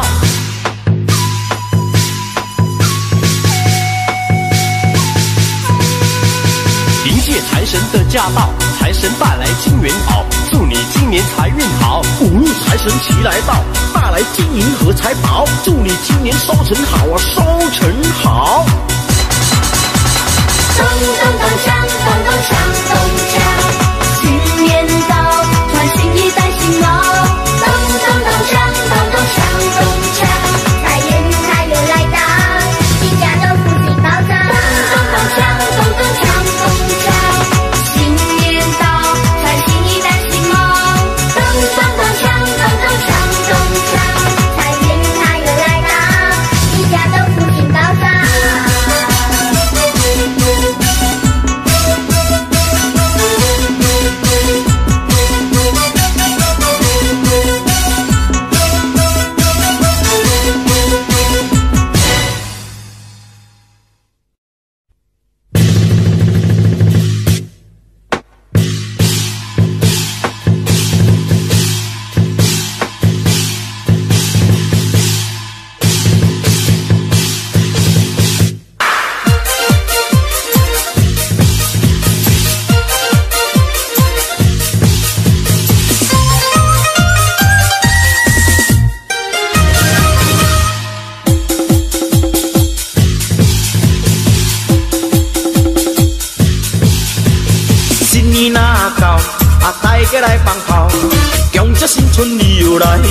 迎接财神的驾到，财神带来金元宝，祝你今年财运好。 五路财神齐来到，带来金银和财宝，祝你今年收成好啊，收成好。 咚咚咚锵，咚咚锵，咚锵，新年到，穿新衣戴新帽。咚咚咚锵，咚咚锵，咚锵，财源它又来到，一家都福气高照。咚咚咚锵，咚咚锵，咚锵，新年到，穿新衣戴新帽。咚咚咚锵，咚咚锵，咚锵，财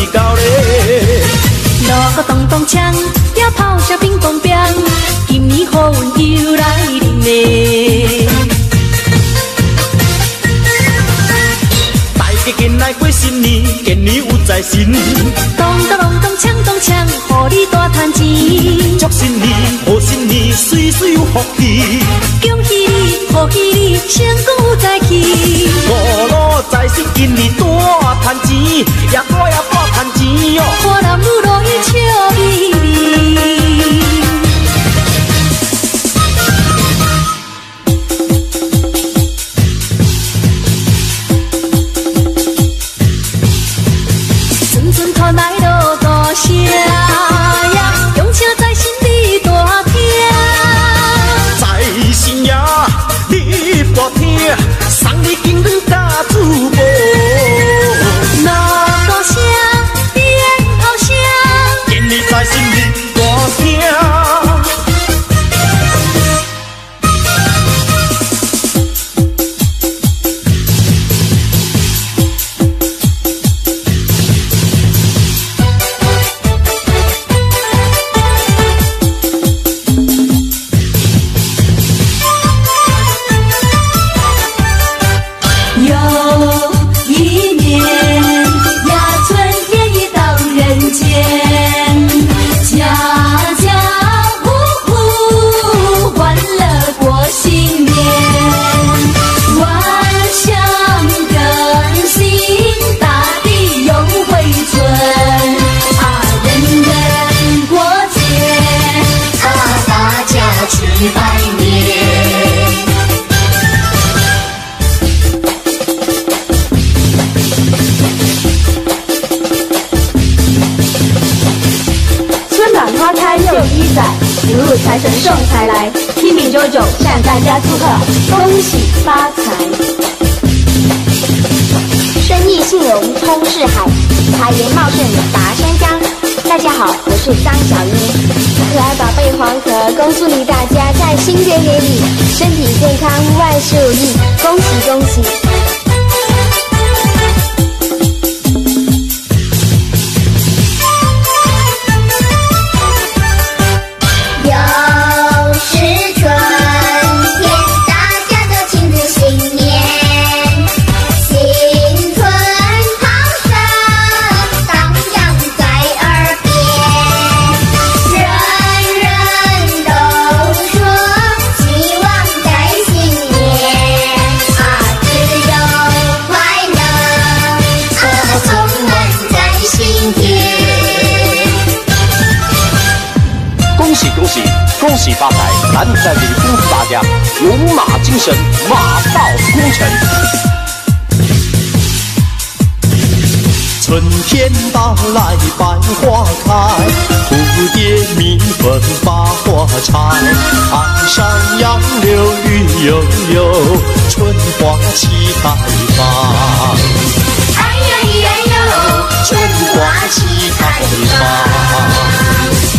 到咧。 路个咚咚锵，要炮声乒乓乓，今年好运又来临嘞。 大家紧来过新年，今年有财神。 咚咚咚咚锵咚锵，互你大赚钱。 祝新年，贺新年，岁岁有福气。 恭喜你，贺喜你，成功有财气。 五路财神今年大赚钱，也大赚钱哟。 花男女乐意笑眯眯。阵阵传来落大声呀，用车在心里大听。 财神爷，你大听，送你金元甲珠宝。 闹大声，鞭炮声， 今年财神日大声。 又一年呀，春天已到人间，家家户户欢乐过新年，万象更新，大地永回春，人人过节，大家去拜年。 花开又一载，福禄财神送财来，天命久久向大家祝贺，恭喜发财。生意兴隆通四海，财源茂盛达山冈。大家好，我是张小英，可爱宝贝黄河，恭祝你大家在新的一年里身体健康，万事如意，恭喜恭喜！ 恭喜发财！咱在这里恭祝大家有马精神，马到功成。 春天到来百花开，蝴蝶蜜蜂把花采。岸上杨柳绿油油，春花齐开放。 哎呀咿呀哟， 春花齐开放。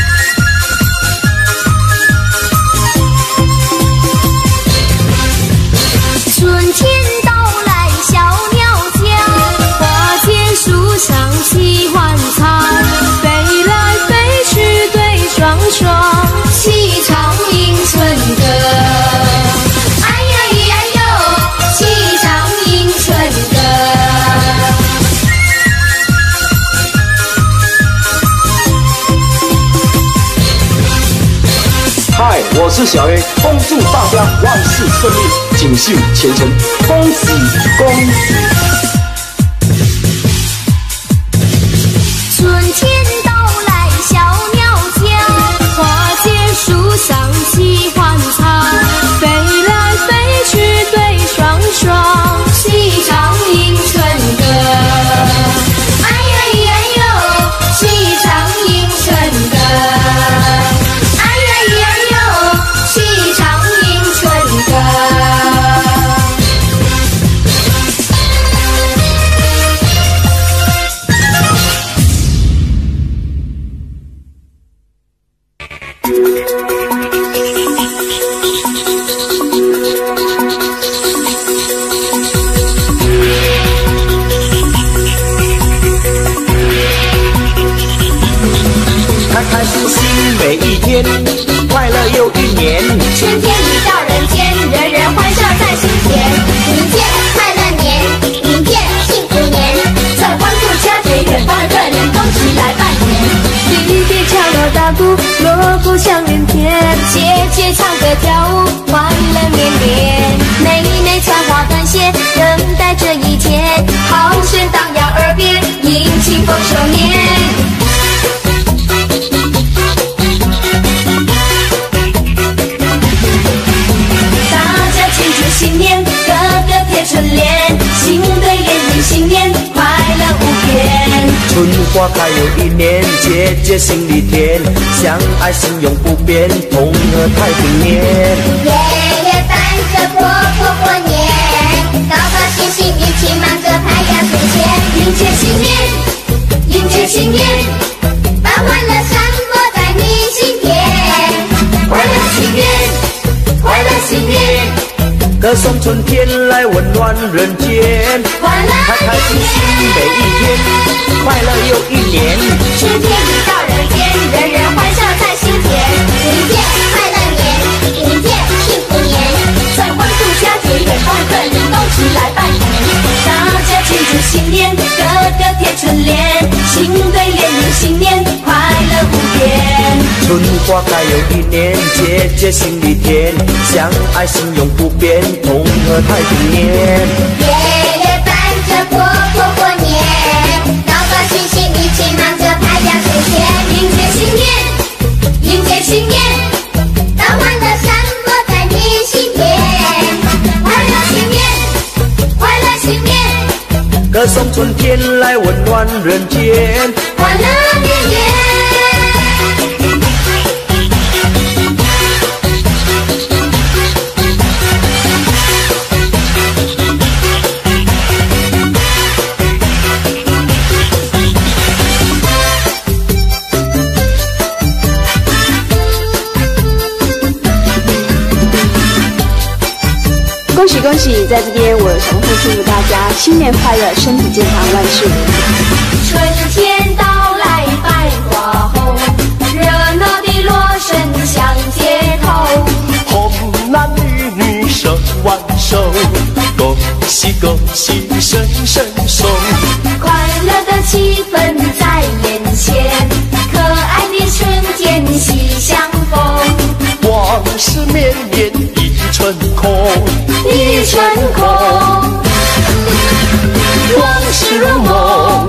春天到来小鸟叫，花间树上喜欢采，飞来飞去对双双，齐唱迎春歌。哎呀咿呀哟，齐唱迎春歌。 嗨，我是小 A， 恭祝大家万事顺利，锦绣前程，恭喜恭喜！ 春天到来小鸟叫，花间树上喜欢采，飞来飞去对双双，齐唱迎春歌。哎呀咿呀哟，齐唱迎春歌。齐唱迎春歌。 新每一天，快乐又一年。 春天已到人间，人人欢笑在心田。迎接快乐年，迎接幸福年，在欢度佳节，远方的人恭喜来拜年。弟弟敲锣打鼓，锣鼓响连天，姐姐唱歌跳舞，欢乐绵绵。妹妹穿花短鞋，等待这一天，好声荡漾耳边，迎庆丰收年。新年，个个贴春联，新对联迎新年，快乐无边。 春花开又一年，姐姐心里甜，相爱心永不变，同和太平年。 爷爷伴着婆婆过年，高高兴兴一起忙着拍压岁钱。 迎接新年，迎接新年， 把欢乐散播在你心田。 快乐新年，快乐新年。 歌颂春天来温暖人间， 欢乐开开心心每一天，快乐又一年。 春天已到人间，人人欢笑在心田。迎接快乐年，迎接幸福年， 在欢度佳节，远方的人恭喜来拜年。大家庆祝新年，个个贴春联，新对联迎新年，快乐无边。 春花开又一年，姐姐心里甜，相爱心永不变，同和太平年。 爷爷伴着婆婆过年，高高兴兴一起忙着拍压岁钱。 迎接新年，迎接新年， 把欢乐散播在你心田。 快乐新年，快乐新年， 歌颂春天来温暖人间， 欢乐绵绵。 恭喜恭喜！在这边我想祝福大家新年快乐，身体健康，万事如意。 春天到来百花红，热闹的锣声响街头。 红男绿女手挽手，恭喜恭喜声声送。 快乐的气氛在眼前，可爱的春天喜相逢。 往事绵绵一春空， 一春空， 往事如梦。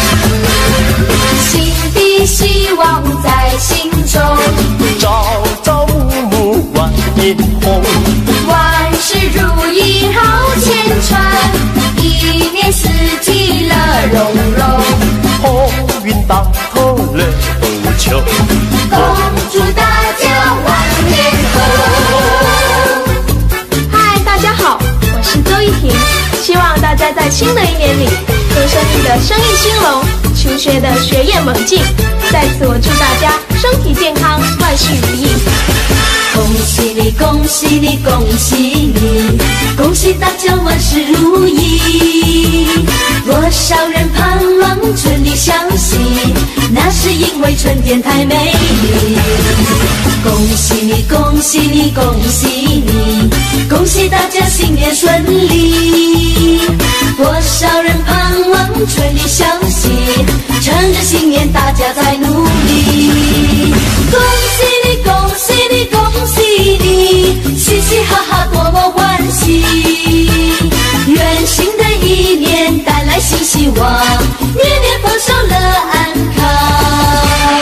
新的希望在心中， 朝朝暮暮万年红。 万事如意好千传，一年四季乐融融。 鸿运当头乐不穷， 恭祝大家万年红。 嗨，大家好，我是周一婷，希望大家在新的一年里，做生意的生意兴隆，求学的学业猛进。在此，我祝大家身体健康，万事如意。 恭喜你，恭喜你，恭喜你，恭喜大家万事如意。多少人盼望春里相惜，那是因为春天太美丽。恭喜你，恭喜你，恭喜你，恭喜大家新年顺利。多少人盼望春里相惜，趁着新年大家在努力。恭喜你，恭喜你，恭喜你，嘻嘻哈哈多么欢喜。愿新的一年带来新希望，年年丰收乐安康。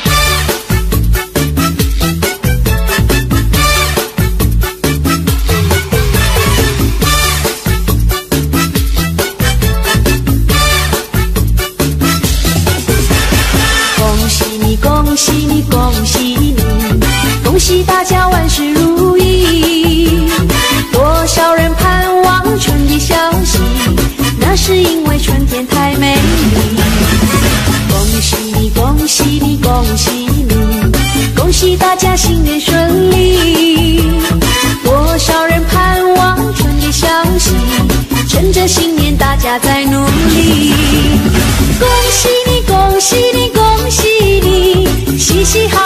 恭喜你，恭喜你，恭喜你，恭喜大家万事如意。多少人盼望春的消息，那是因为春天太美丽。恭喜你，恭喜你，恭喜你，恭喜大家新年顺利。多少人盼望春的消息，趁着新年大家在努力。恭喜你，恭喜你，恭喜你，嘻嘻哈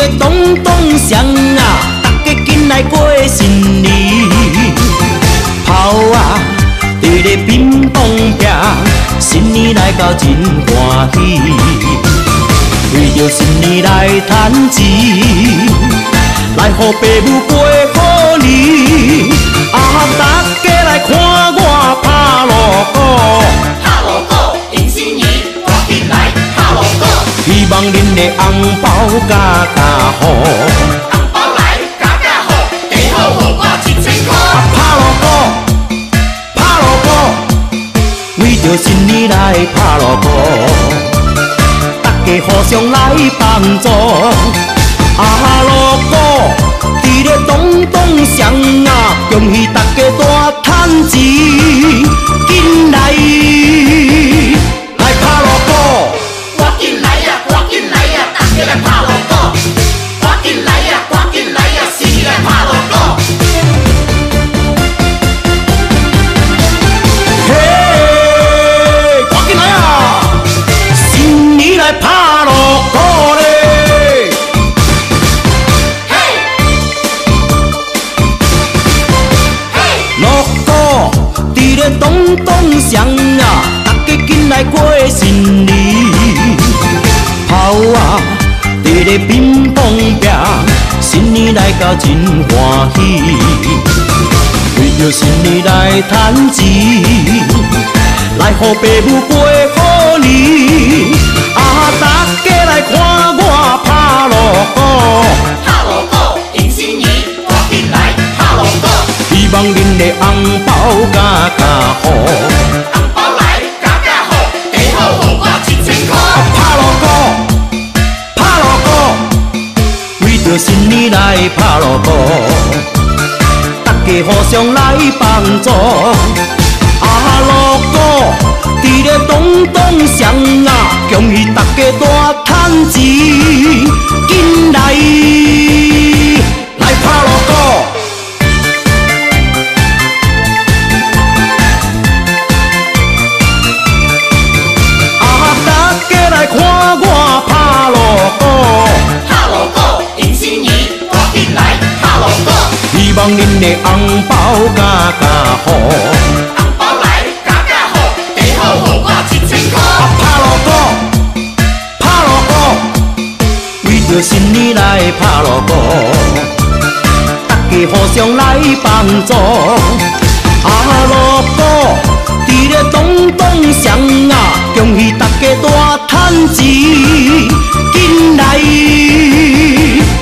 咧咚咚响啊，大家紧来过新年。炮啊，伫咧乒乓壁，新年来到真欢喜。为着新年来赚钱，来互爸母过好年。啊，大家来看我拍锣鼓， 拍锣鼓迎新年，赶紧来拍锣鼓。 希望恁的红包加好， 红包来加好，加好互我1000块。 拍锣鼓，拍锣鼓，为着新年来拍锣鼓，大家互相来帮助。啊，锣鼓伫咧咚咚响啊，恭喜大家大赚钱，紧来拍锣鼓。 赶紧来呀，赶紧来呀，大家来拍锣鼓。赶紧来呀，赶紧来呀，新年来拍锣鼓。 嘿，赶紧来啊！新年来拍锣鼓嘞！锣鼓伫咧咚咚响啊，大家紧来过新年。炮啊，伫咧乒乓壁，新年来到真欢喜。为着新年来赚钱，来互爸母过好年。啊，大家来看我拍锣鼓， 拍锣鼓迎新年，赶紧来拍锣鼓。 希望恁的红包加好， 红包来加好，加好互我1000块。 拍锣鼓，拍锣鼓，为着新年来拍锣鼓，大家互相来帮助。啊，锣鼓伫咧咚咚响啊，恭喜大家大赚钱，紧来拍锣鼓。啊，大家来看我拍锣鼓， 拍锣鼓迎新年，赶紧来拍锣鼓。 希望恁的红包加好， 红包来加好，加好互我1000块。 拍锣鼓，拍锣鼓，为着新年来拍锣鼓，大家互相来帮助。啊，锣鼓伫咧咚咚响啊，恭喜大家大赚钱，紧来。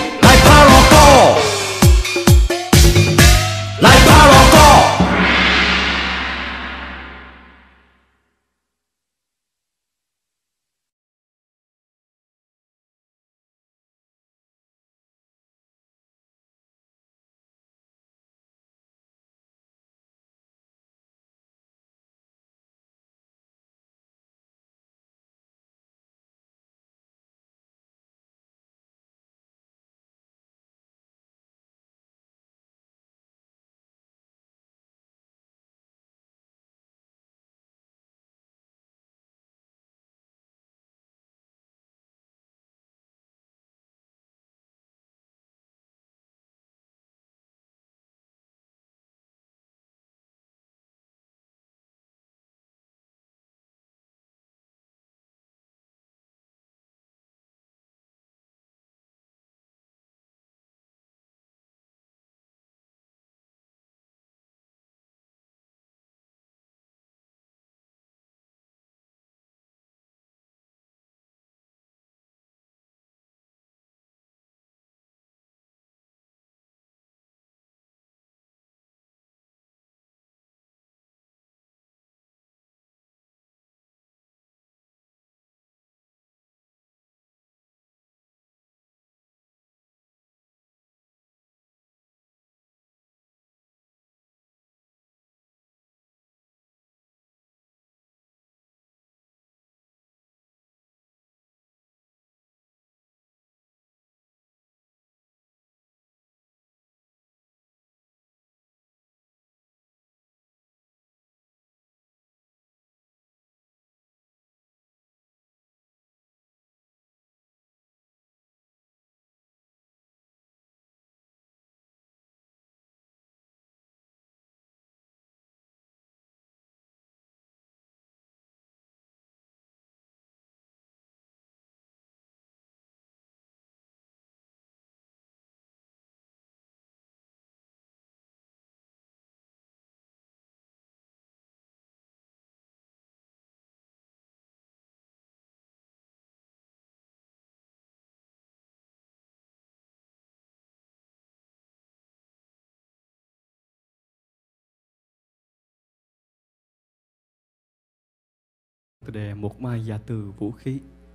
cái đề một mai giả từ vũ khí.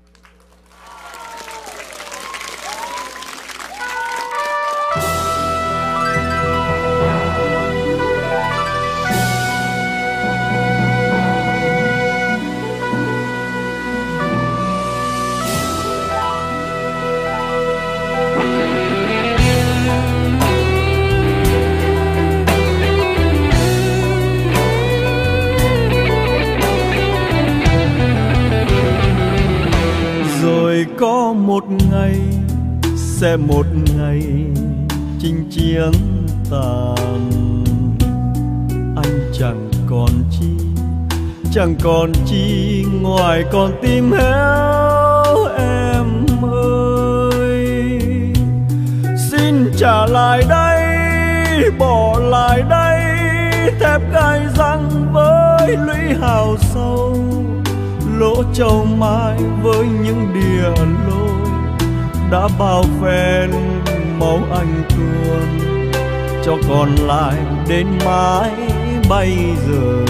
Có một ngày sẽ một ngày chinh chiến tàn, anh chẳng còn chi ngoài con tim héo em ơi. Xin trả lại đây, bỏ lại đây thép gai răng với lũy hào sâu, lỗ châu mai với những đìa lối đã bao phen máu anh tuôn, cho còn lại đến mãi bây giờ.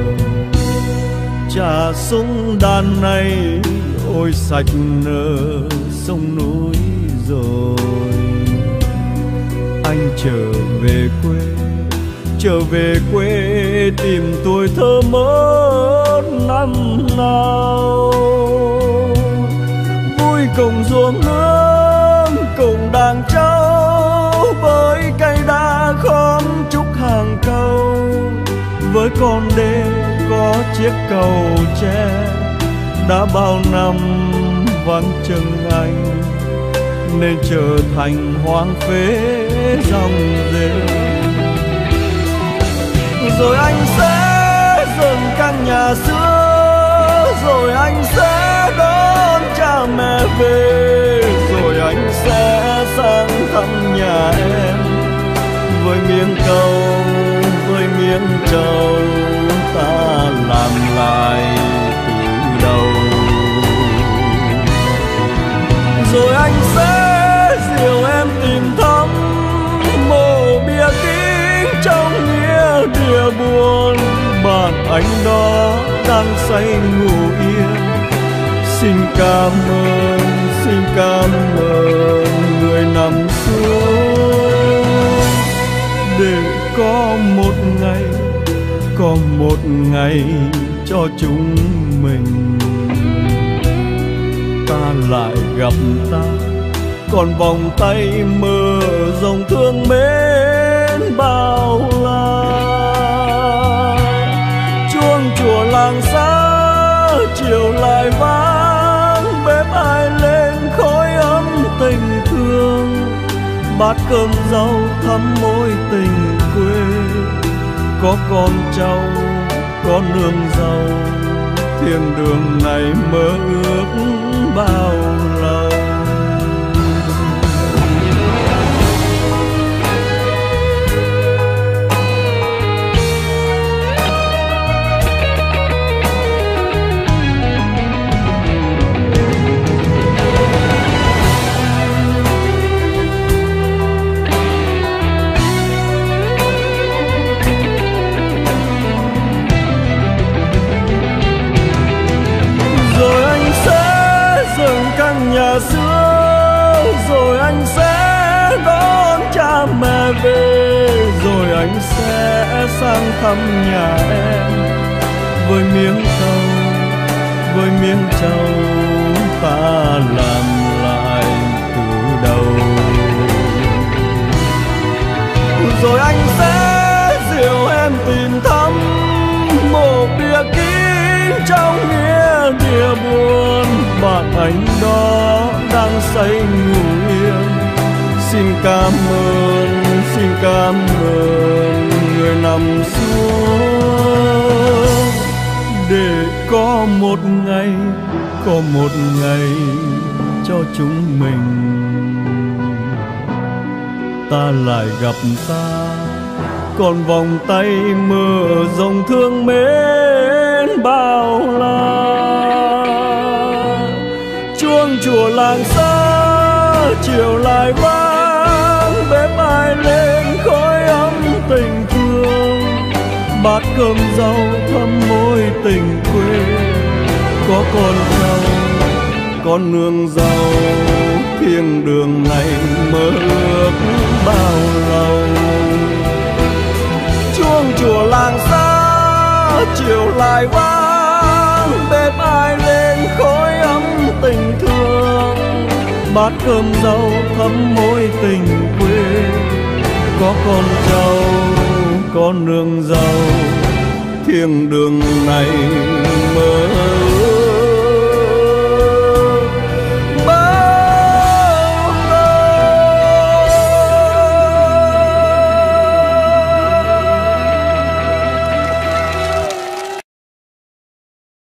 Trà súng đàn này ôi sạch nở sông núi rồi. Anh trở về quê tìm tuổi thơ mất năm nào. Vui cùng ruộng nương cùng đàn trâu, với cây đa khóm trúc hàng câu, với con đê có chiếc cầu tre đã bao năm vắng chân anh, nên trở thành hoang phế dòng rêu. Rồi anh sẽ dựng căn nhà xưa, rồi anh sẽ đón cha mẹ về, rồi anh sẽ sang thăm nhà em với miếng câu, với miếng trầu ta làm lại từ đầu. Rồi anh sẽ dìu em tìm thăm mộ bia kính trong nghĩa địa buồn, bạn anh đó đang say ngủ yên. Xin cảm ơn người nằm xuống, để có một ngày cho chúng mình ta lại gặp ta, còn vòng tay mơ dòng thương mến bao la. Chuông chùa làng xa chiều lại vang, bếp ai lên khói ấm tình thương, bát cơm rau thắm mối tình quê. Có con cháu có nương rau, thiên đường này mơ ước bao lâu. Nhà xưa, rồi anh sẽ đón cha mẹ về, rồi anh sẽ sang thăm nhà em với miếng câu, với miếng trầu ta làm lại từ đầu. Rồi anh sẽ dìu em tìm thăm một bia kính trong nghĩa địa buồn, bạn anh đó đang say ngủ yên. Xin cảm ơn người nằm xuống, để có một ngày cho chúng mình ta lại gặp ta, còn vòng tay mơ dòng thương mến bao la. Chuông chùa làng xa chiều lại vang, bếp ai lên khói ấm tình thương, bát cơm rau thắm mối tình quê. có con trâu, con nương dâu, thiên đường này mơ ước bao lâu. Chuông chùa làng xa chiều lại vang, bếp ai lên khói ấm tình thương. Bát cơm rau thắm mối tình quê, có con trâu, có nương dâu, thiên đường này mơ